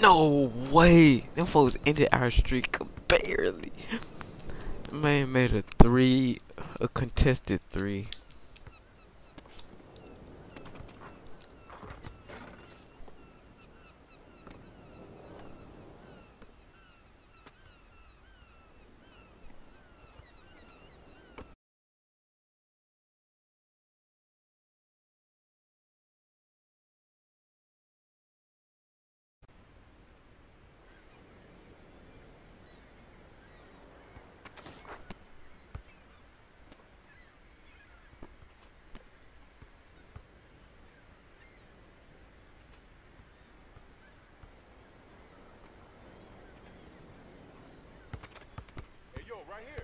No way. Them folks ended our streak barely. Man made a three, a contested three. Hey, yo, right here.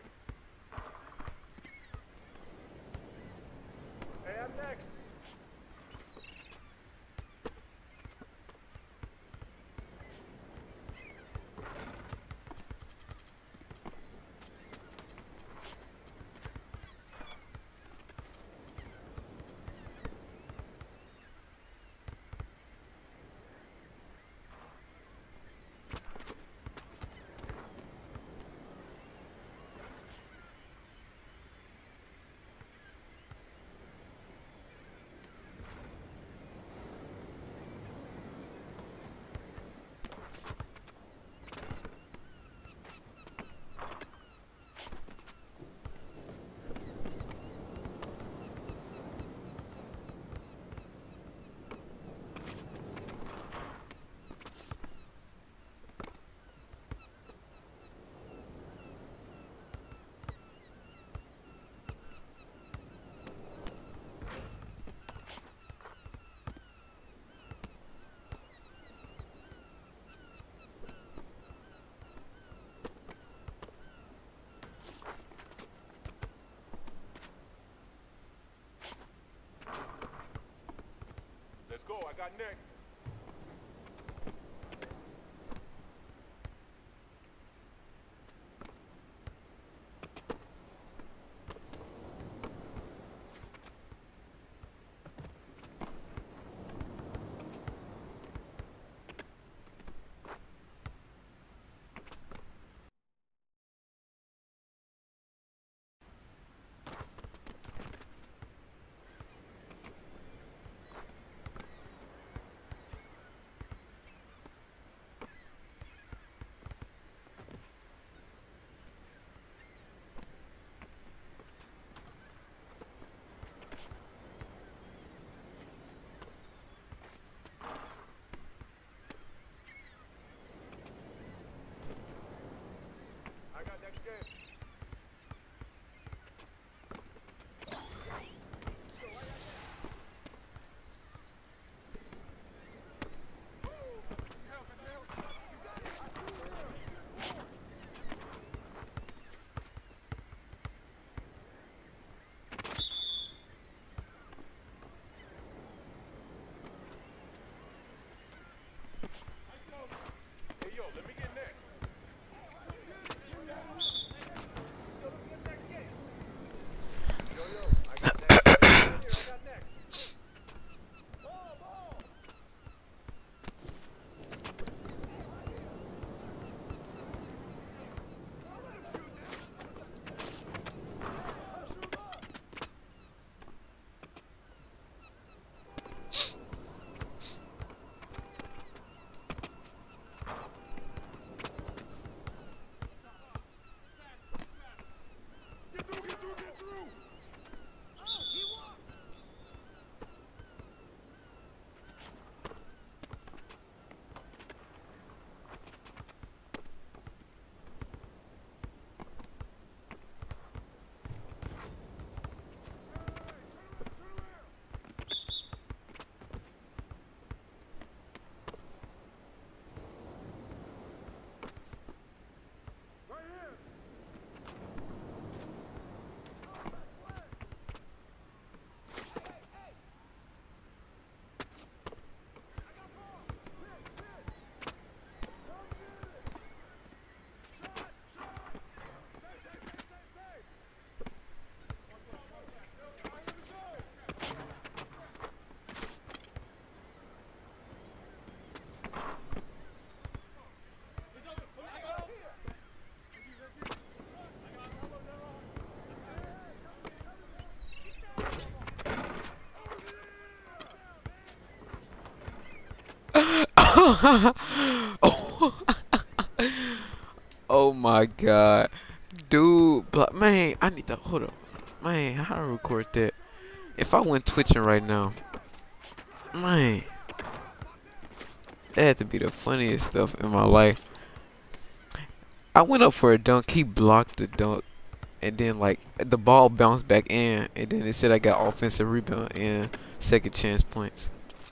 Hey, I'm next. Let's go. I got next. Oh, oh my god. Dude, man, I need to hold up. Man, how do I record that? If I went twitching right now, man, that had to be the funniest stuff in my life. I went up for a dunk, he blocked the dunk, and then like the ball bounced back in, and then it said I got offensive rebound and second chance points.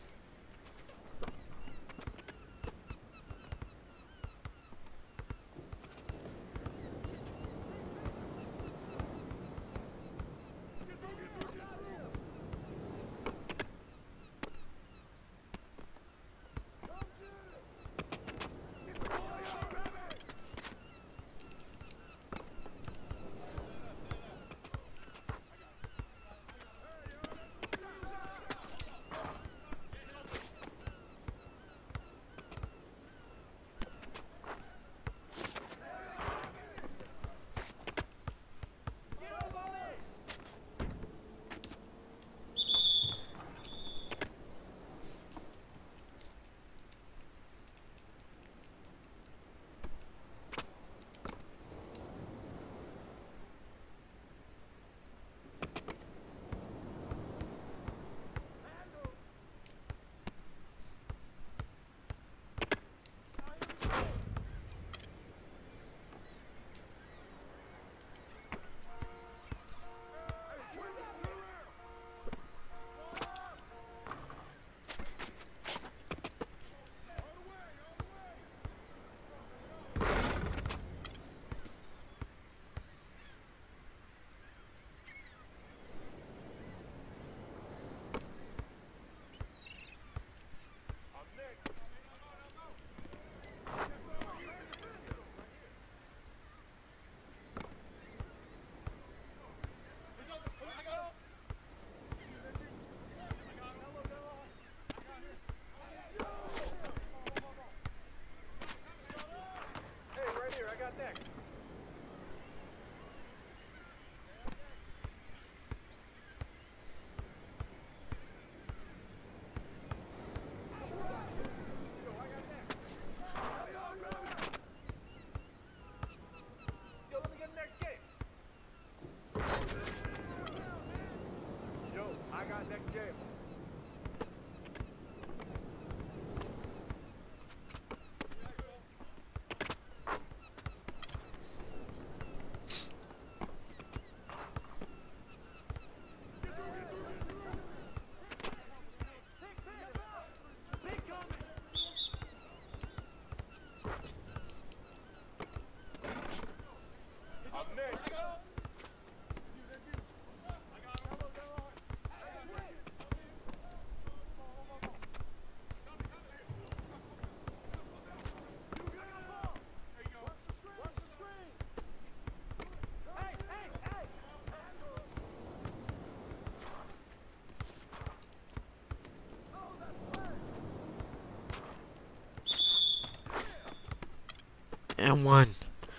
And one.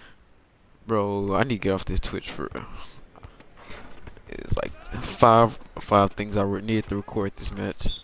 Bro, I need to get off this Twitch for real. It's like five things I need to record this match.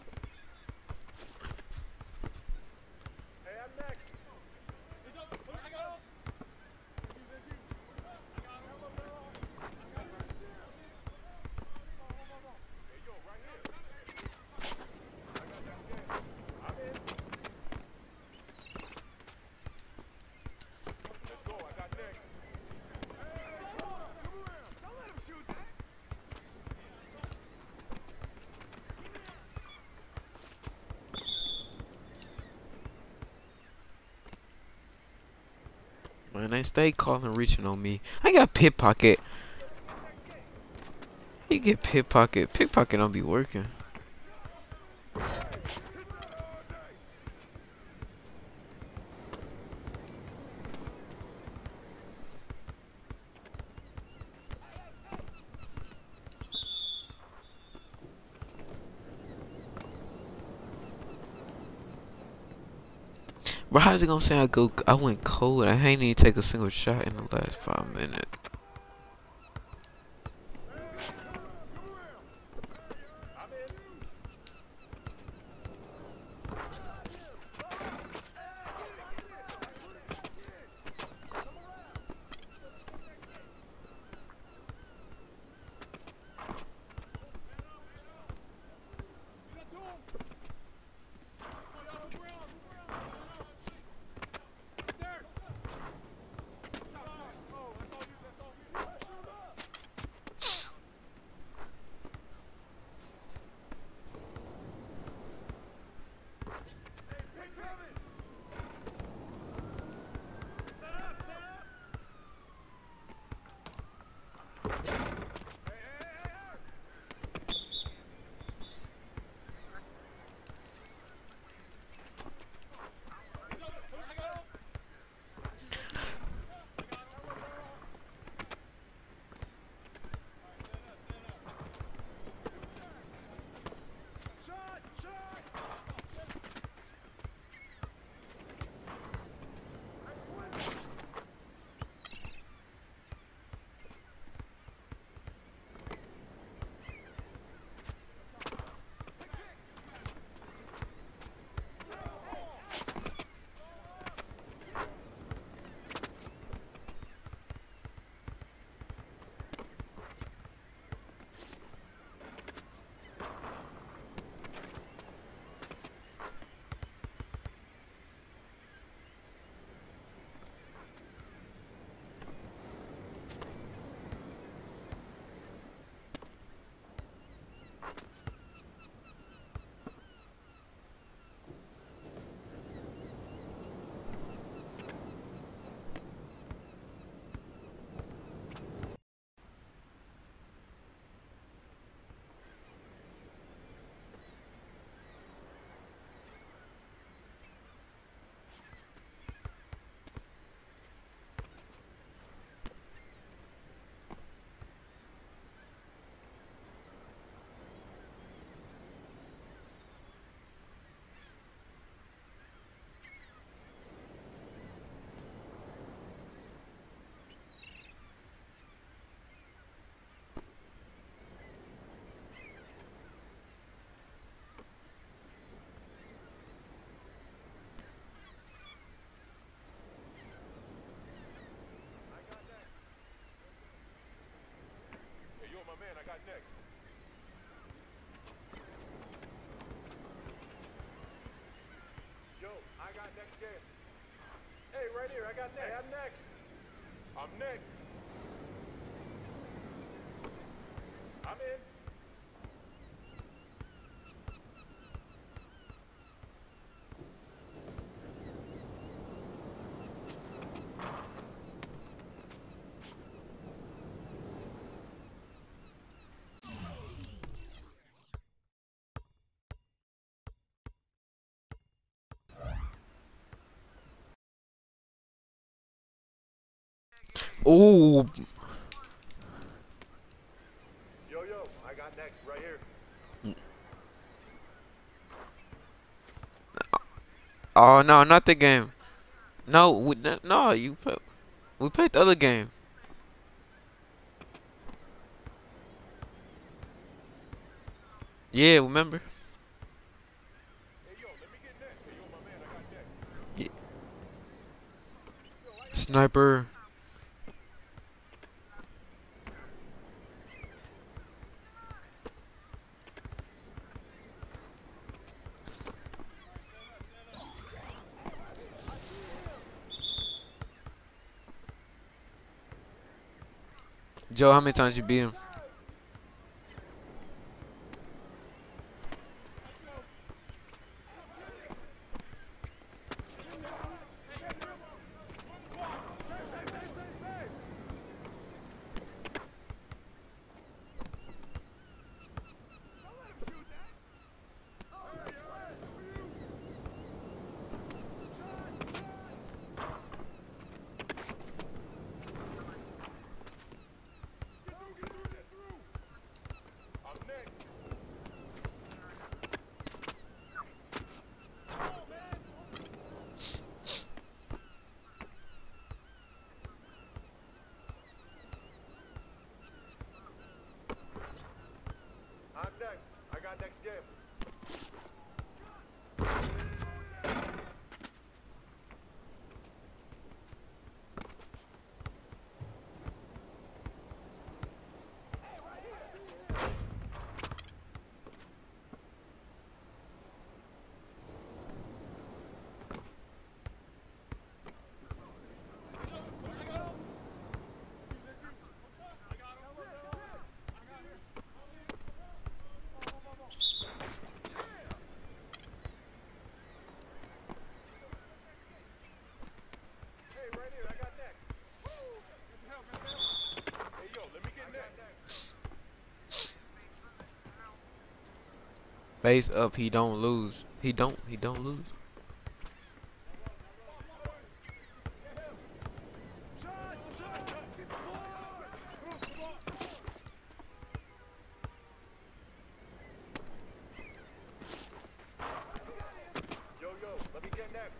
Man, they stay calling reaching on me. I got pickpocket. You get pickpocket. Pickpocket don't be working. Bro, how's it gonna say I went cold? I ain't even take a single shot in the last 5 minutes. right here. I got next. Hey, I'm next. I'm next. I'm in. Ooh. Yo, I got next right here. Oh no, not the game. No, no, we played the other game. Yeah, remember? Hey, yo, let me get next. Hey, yo, my man, I got next. Yeah. Sniper. Joe, how many times you beat him? I'm next. I'm next. I got next game. Hey, right here. I got next. Hey, yo, let me get next. Face up, he don't lose. He don't lose. Yo, let me get next.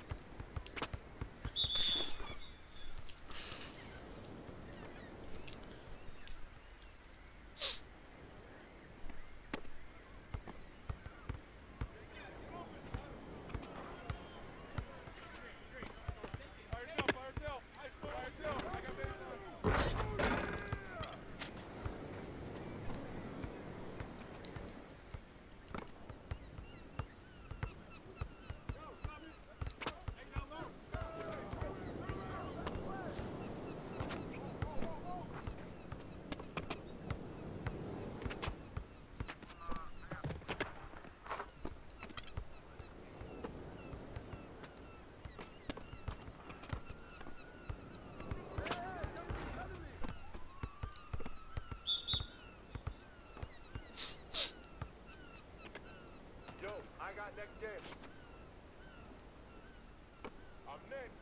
Yo, I got next game. I'm next.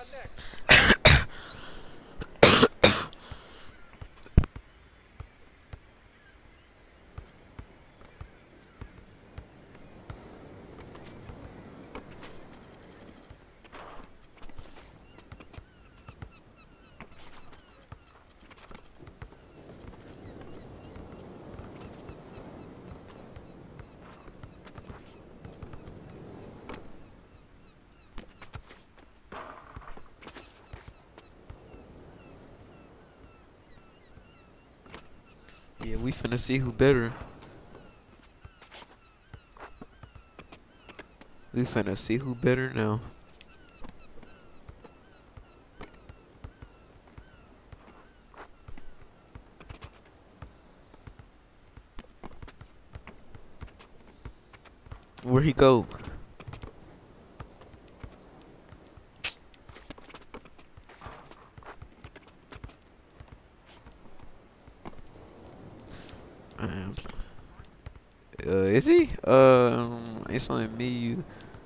got next? Yeah, we finna see who better. We finna see who better now. Where he go? Um, is he? It's only me, you.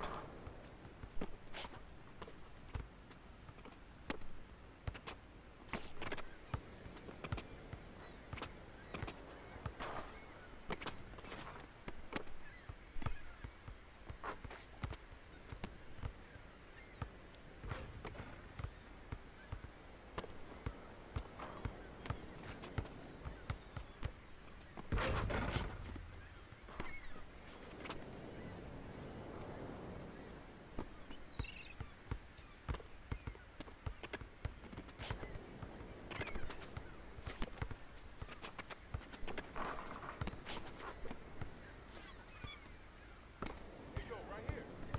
Hey, yo, right here.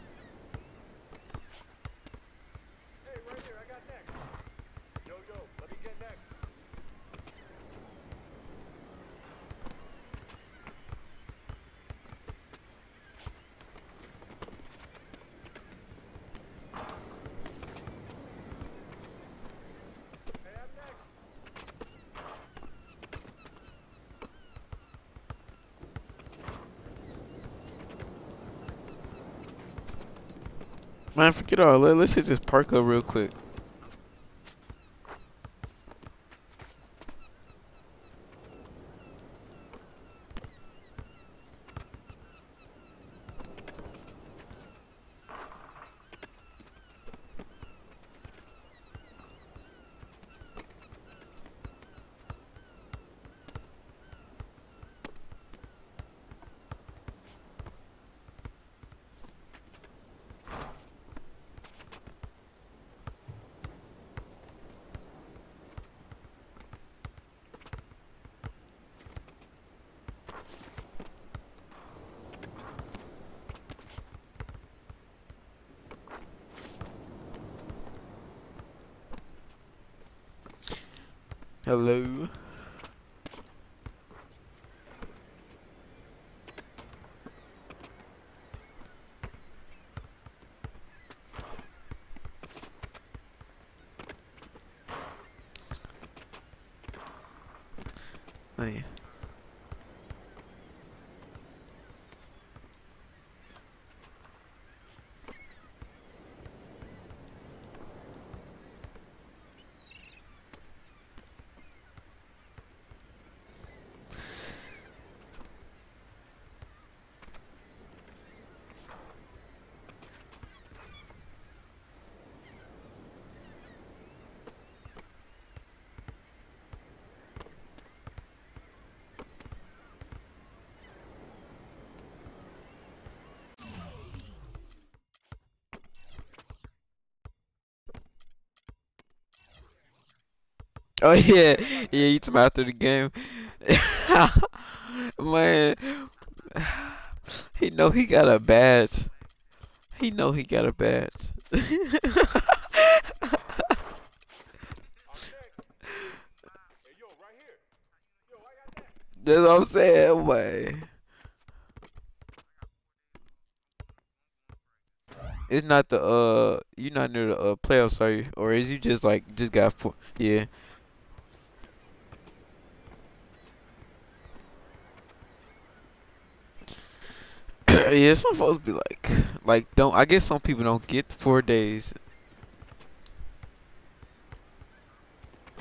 Hey, right here, I got next. Yo, let me get next. Hey, I'm next. Man, forget all that. Let's hit this park up real quick. Hello. Hey. Oh yeah, yeah. You talking about after the game? Man, he know he got a badge. He know he got a badge. I'm next. Hey, yo, right here. Yo, I got next. That's what I'm saying, man. It's not the you not near the playoffs, are you? Or is you just like just got four? Yeah. Yeah, some folks be like don't. I guess some people don't get 4 days.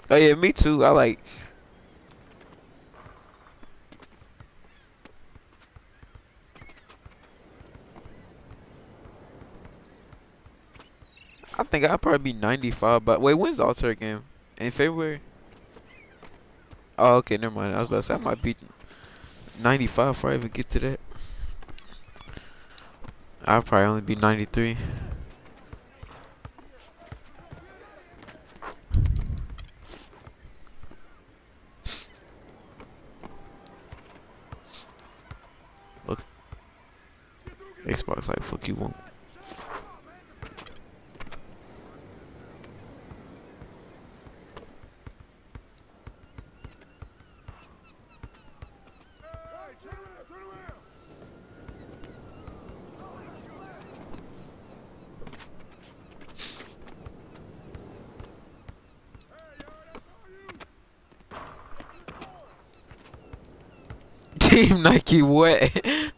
Oh yeah, me too. I like. I think I'll probably be 95. But wait, when's the All-Star game? In February? Oh, okay, never mind. I was about to say I might be 95 before I even get to that. I'll probably only be 93. Look, Xbox like fuck you won't. Hey, turn around, turn around. Hey, yo, that's all you. Team Nike what?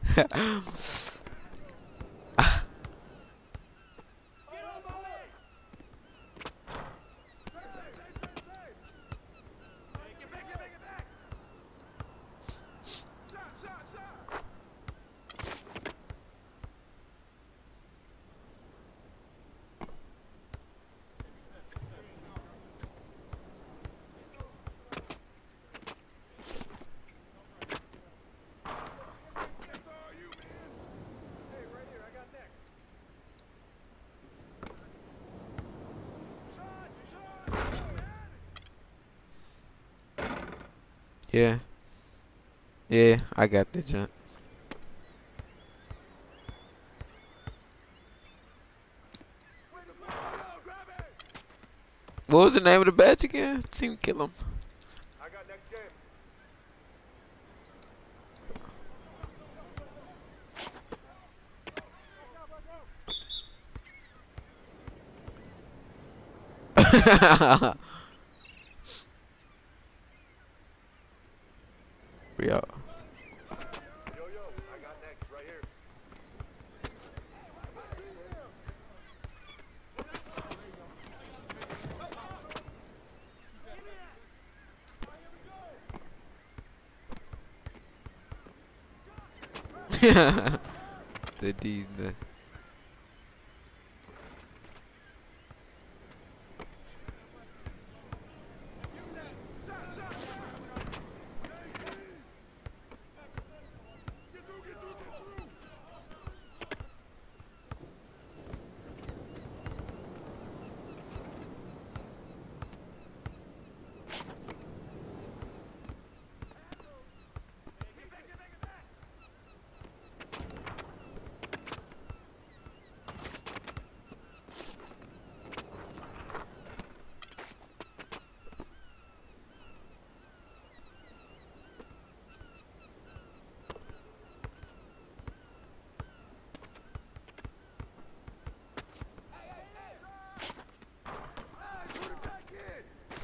Yeah. Yeah, I got the jump. What was the name of the badge again? Team Kill 'em. I got next game. We out. Yo, I got next right here. I see him. The D's the. Get through, get through, get through. Put it back in.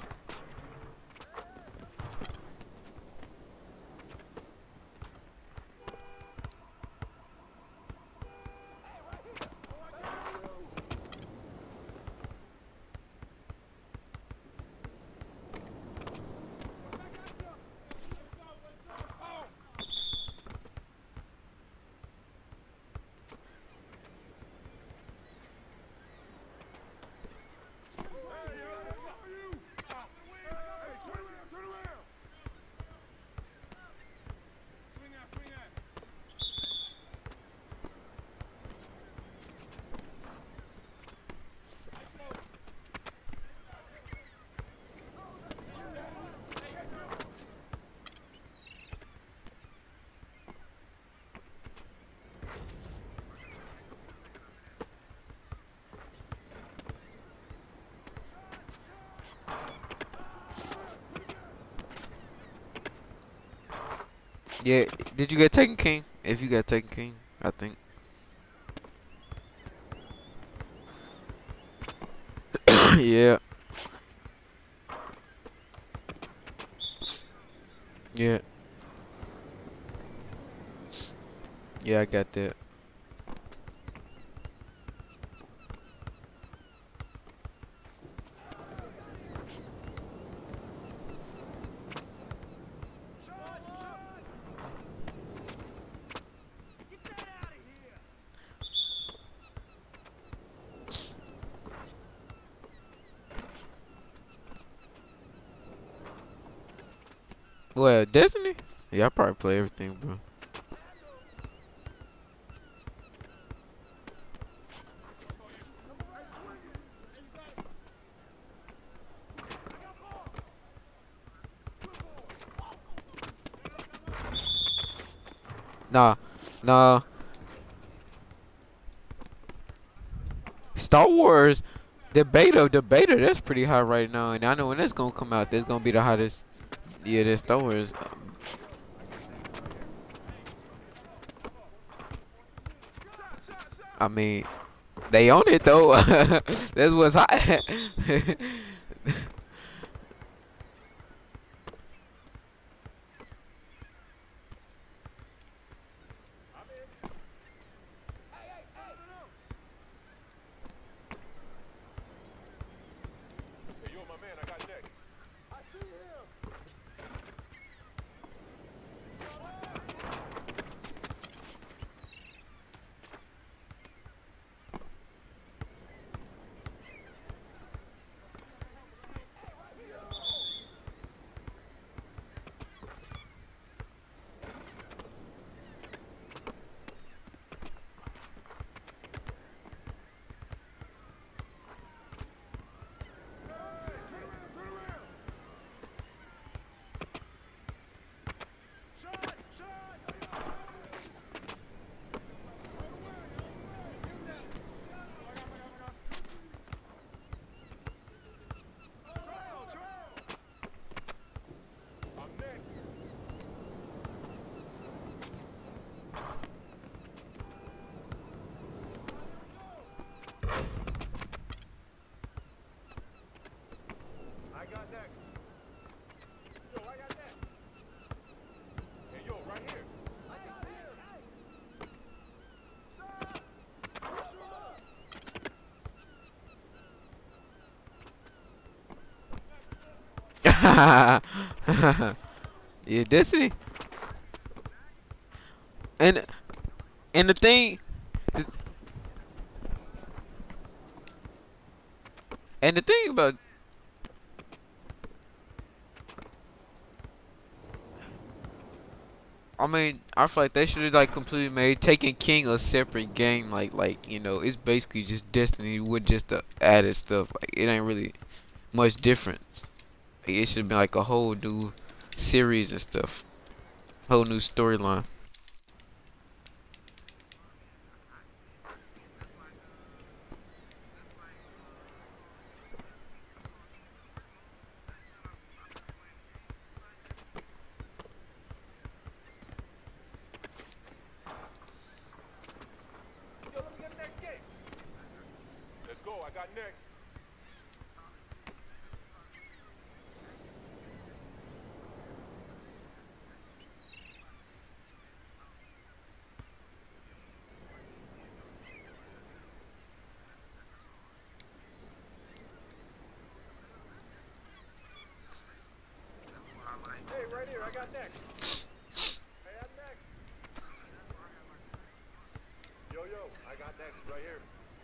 Hey, yo, that's all you. Hey, turn around, turn around. Swing out, swing out. Yeah, did you get Taken King? If you got Taken King, I think. Yeah. Yeah. Yeah, I got that. Well, Destiny? Yeah, I probably play everything, bro. Nah, nah. Star Wars, the beta, that's pretty hot right now, and I know when that's gonna come out, that's gonna be the hottest. Yeah, that's Star Wars. I mean, they own it though. That's what's hot. Hey, yo, my man, I got next. I see him. Turn around. Shot, shot. Trail, trail. I'm next. I got next. Yo, I got next. Hey, yo, right here. I got him. Shot. Pressure him up. Yeah, Destiny. And and the thing, th- and the thing about I mean, I feel like they should have like completely made Taken King a separate game. Like you know, it's basically just Destiny with just the added stuff. Like it ain't really much difference. Like, it should have been like a whole new series and stuff, whole new storyline. Yo, let me get the next game. Let's go. I got next. Hey, right here. I got next. Hey, I'm next. Yo, yo, I got next right here.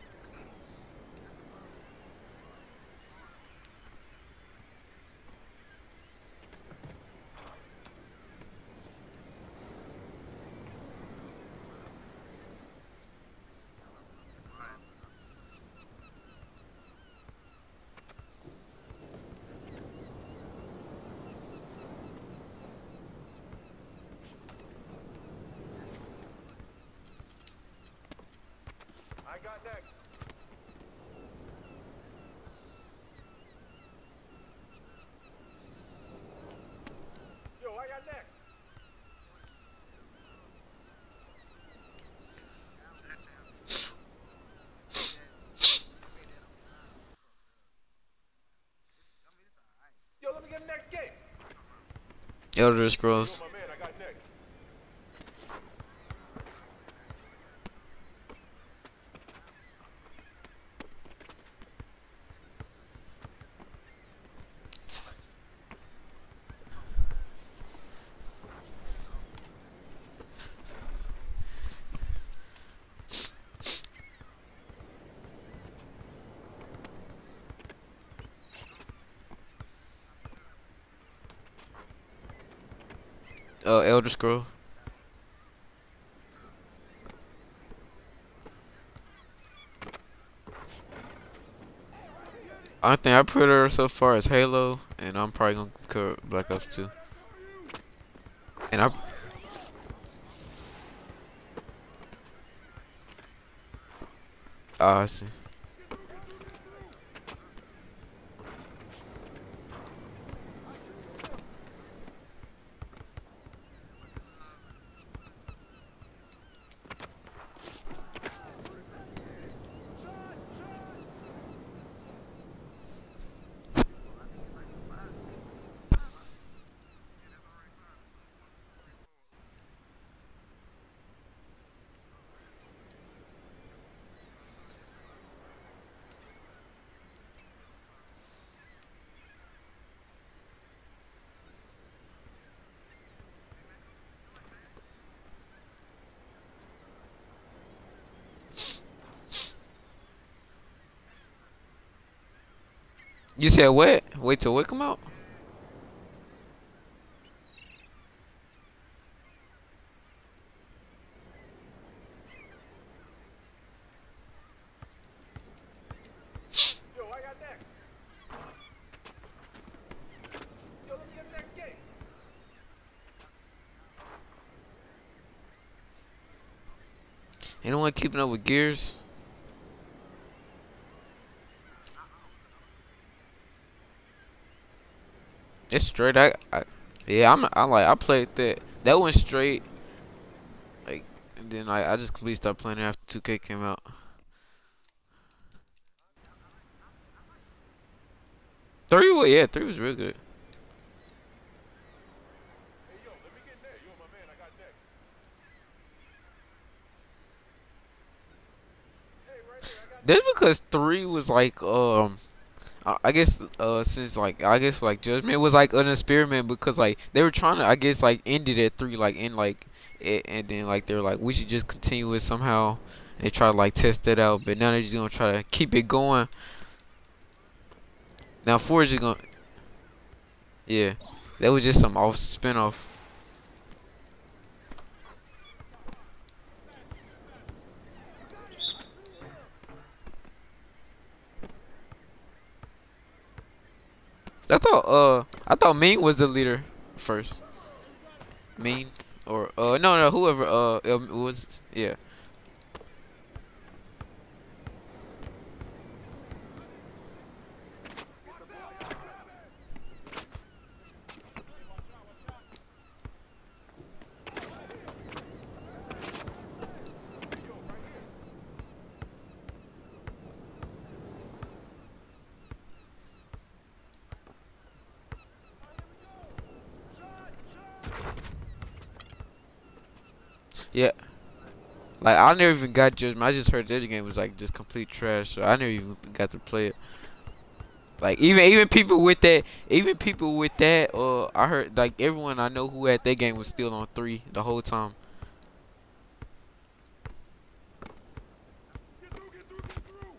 I got next. Yo, I got next. Yo, let me get the next game. Elder Yo, Scrolls. my man, I got next. Elder Scroll. Only thing I put her so far is Halo, and I'm probably gonna cover Black Ops 2. And I see. You said what? Wait till what come out? Yo, I got next. Yo, let me get the next game. Anyone keeping up with Gears? It's straight. Yeah, I played that. That one straight. Like, and then I just completely stopped playing it after 2K came out. 3 was, yeah, 3 was real good. Hey, yo, let me get in there. You and my man, I got next. Hey, right here, I got That's because 3 was like I guess since like I guess like Judgment was like an experiment because like they were trying to I guess like end it at 3 like in like it, and then like they were like we should just continue it somehow. They try to like test it out, but now they're just gonna try to keep it going. Now 4 is just gonna yeah, that was just some off spin-off. I thought Mean was the leader first. Mean or no whoever it was yeah. Yeah. Like I never even got Judgment. I just heard the other game was like just complete trash, so I never even got to play it. Like even people with that, I heard like everyone I know who had that game was still on 3 the whole time. Get through, get through, get through.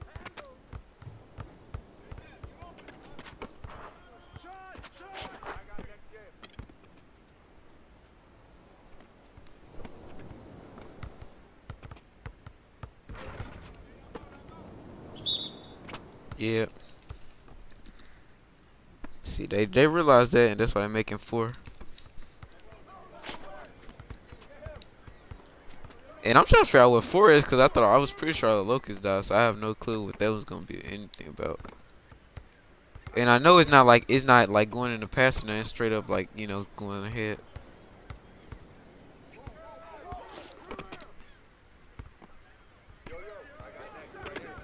Shot! I got next game. Yeah. See, they realized that, and that's why they're making 4. And I'm trying to figure out what 4 is, because I was pretty sure the Locust died, so I have no clue what that was gonna be anything about. And I know it's not like going in the past, and then straight up like going ahead. Yo, I got next. Right here.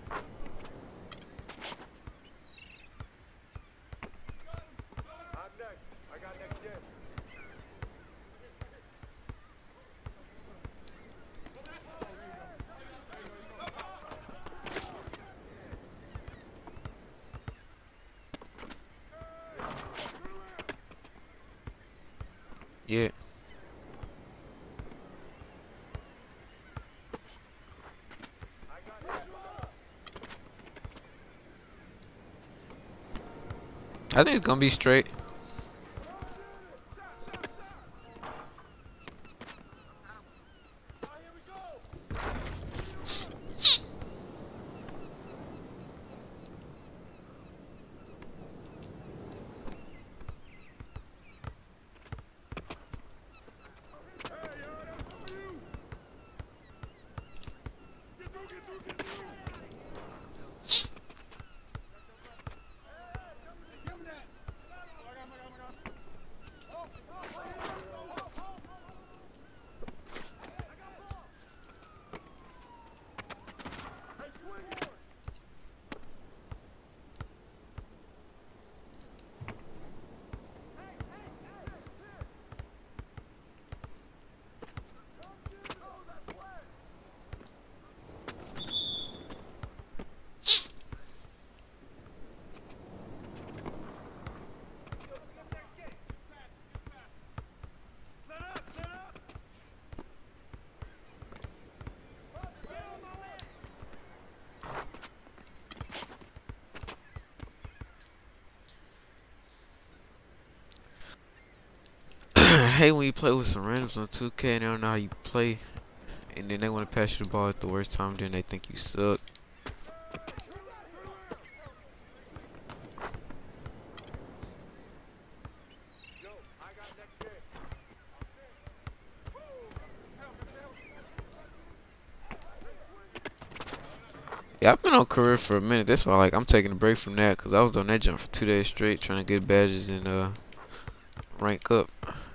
I'm next. I got next game. Yeah. I got next. I think it's gonna be straight. I hate when you play with some randoms on 2K and they don't know how you play, and then they want to pass you the ball at the worst time. Then they think you suck. Yo, I got next hit. Yeah, I've been on career for a minute. That's why like I'm taking a break from that because I was on that jump for 2 days straight trying to get badges and rank up.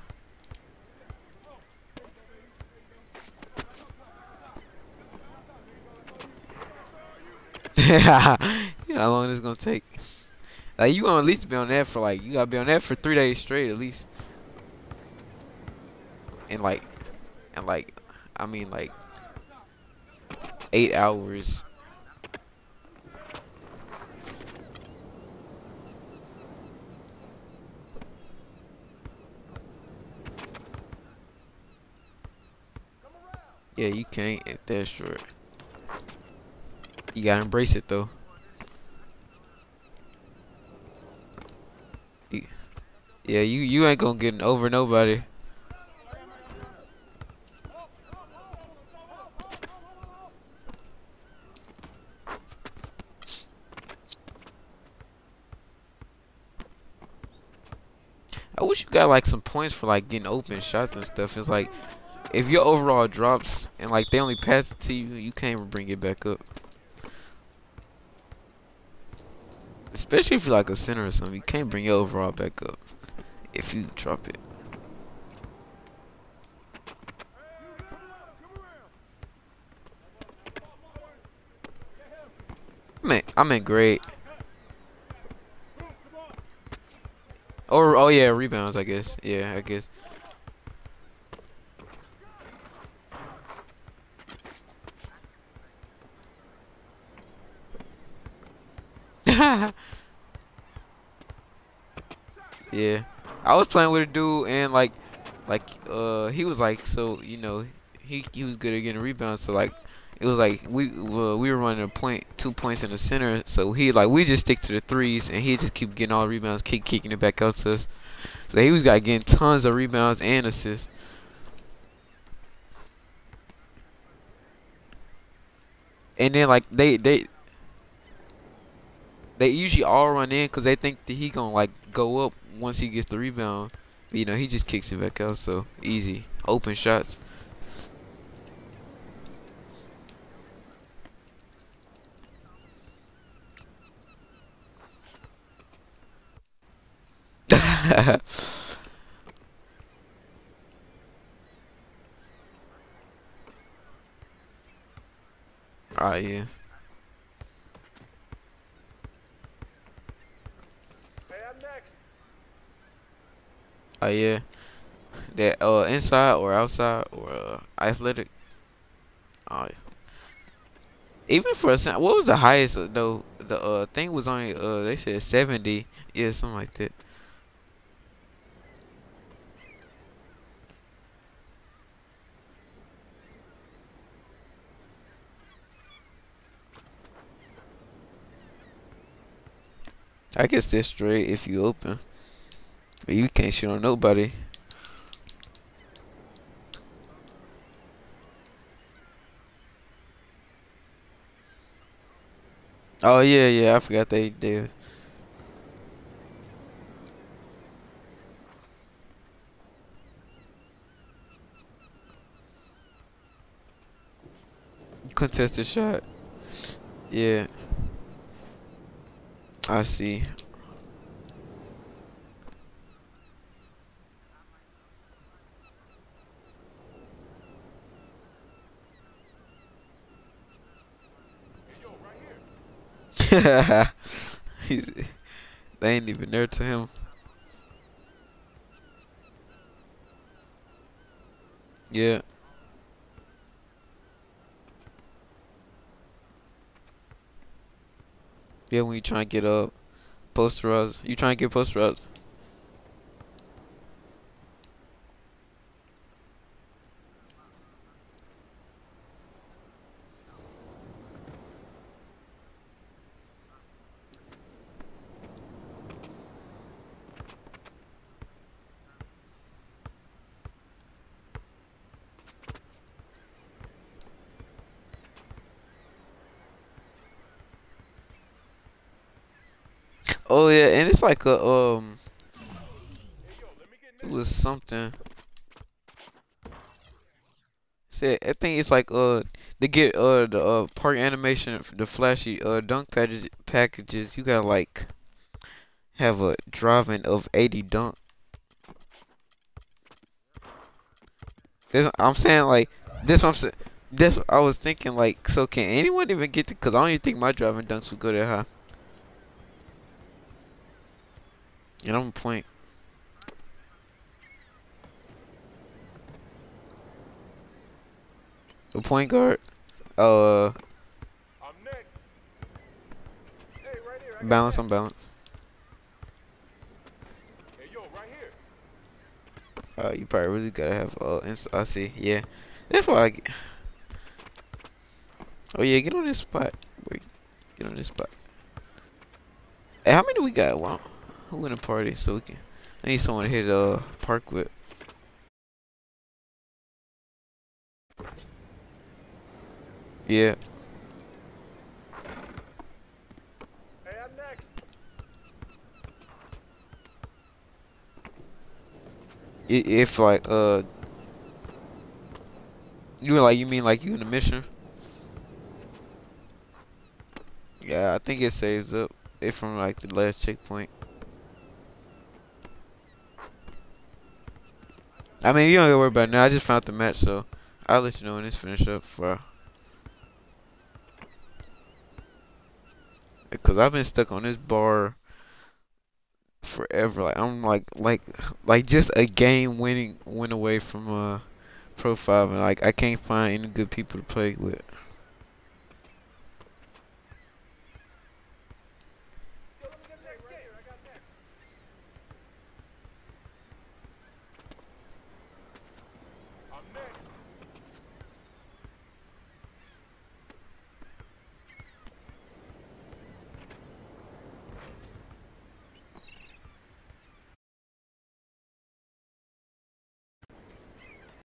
You know how long this gonna take? Like you gonna at least be on that for like you gotta be on that for 3 days straight at least. And like I mean like 8 hours. Yeah, you can't at that short. You gotta embrace it though. Yeah, you ain't gonna get over nobody. I wish you got like some points for like getting open shots and stuff. It's like if your overall drops and like they only pass it to you, you can't even bring it back up. Especially if you're like a center or something, you can't bring your overall back up if you drop it. I'm in great. Or oh yeah, rebounds I guess. Yeah, I guess. Yeah, I was playing with a dude and like he was like so you know he was good at getting rebounds, so like it was like we were running a point 2 points in the center, so he like we just stick to the threes and he just keep getting all the rebounds, keep kicking it back out to us. So he was getting tons of rebounds and assists. And then like they usually all run in because they think that he gonna like go up once he gets the rebound. But, you know, he just kicks it back out, so easy open shots. Yeah. Hey, I'm next. Yeah. That inside or outside or athletic. Yeah. Even for a what was the highest though? The thing was only they said 70. Yeah, something like that. I guess that's straight if you open. But you can't shoot on nobody. Oh yeah, yeah, I forgot they did. Contested shot. Yeah, I see. Hey, yo, right here. He's, they ain't even there to him. Yeah. Yeah, when you try to get posterized, you trying to get posterized. Oh yeah, and it's like a Hey, yo, let me get it next. was something. Said I think it's like to get the park animation the flashy dunk packages you gotta like have a driving of 80 dunk. I'm saying like this what I'm saying. That's what I was thinking like so can anyone even get to? Cause I don't even think my driving dunks would go that high. And I'm a point. The point guard. Uh, I'm next. Hey, right here. I got balance next. unbalance. Hey, yo, right here. You probably really gotta have I see. Yeah, that's why. Oh yeah, get on this spot. Wait, get on this spot. Hey, how many we got? Wow, who in the party? So we can. I need someone to hit park with. Yeah. Hey, I'm next. If like you mean like you in the mission? Yeah, I think it saves up if from like the last checkpoint. I mean, you don't gotta worry about it now. I just found the match, so I'll let you know when it's finished up. Cause I've been stuck on this bar forever. Like I'm like just a game win away from Pro 5, and like I can't find any good people to play with.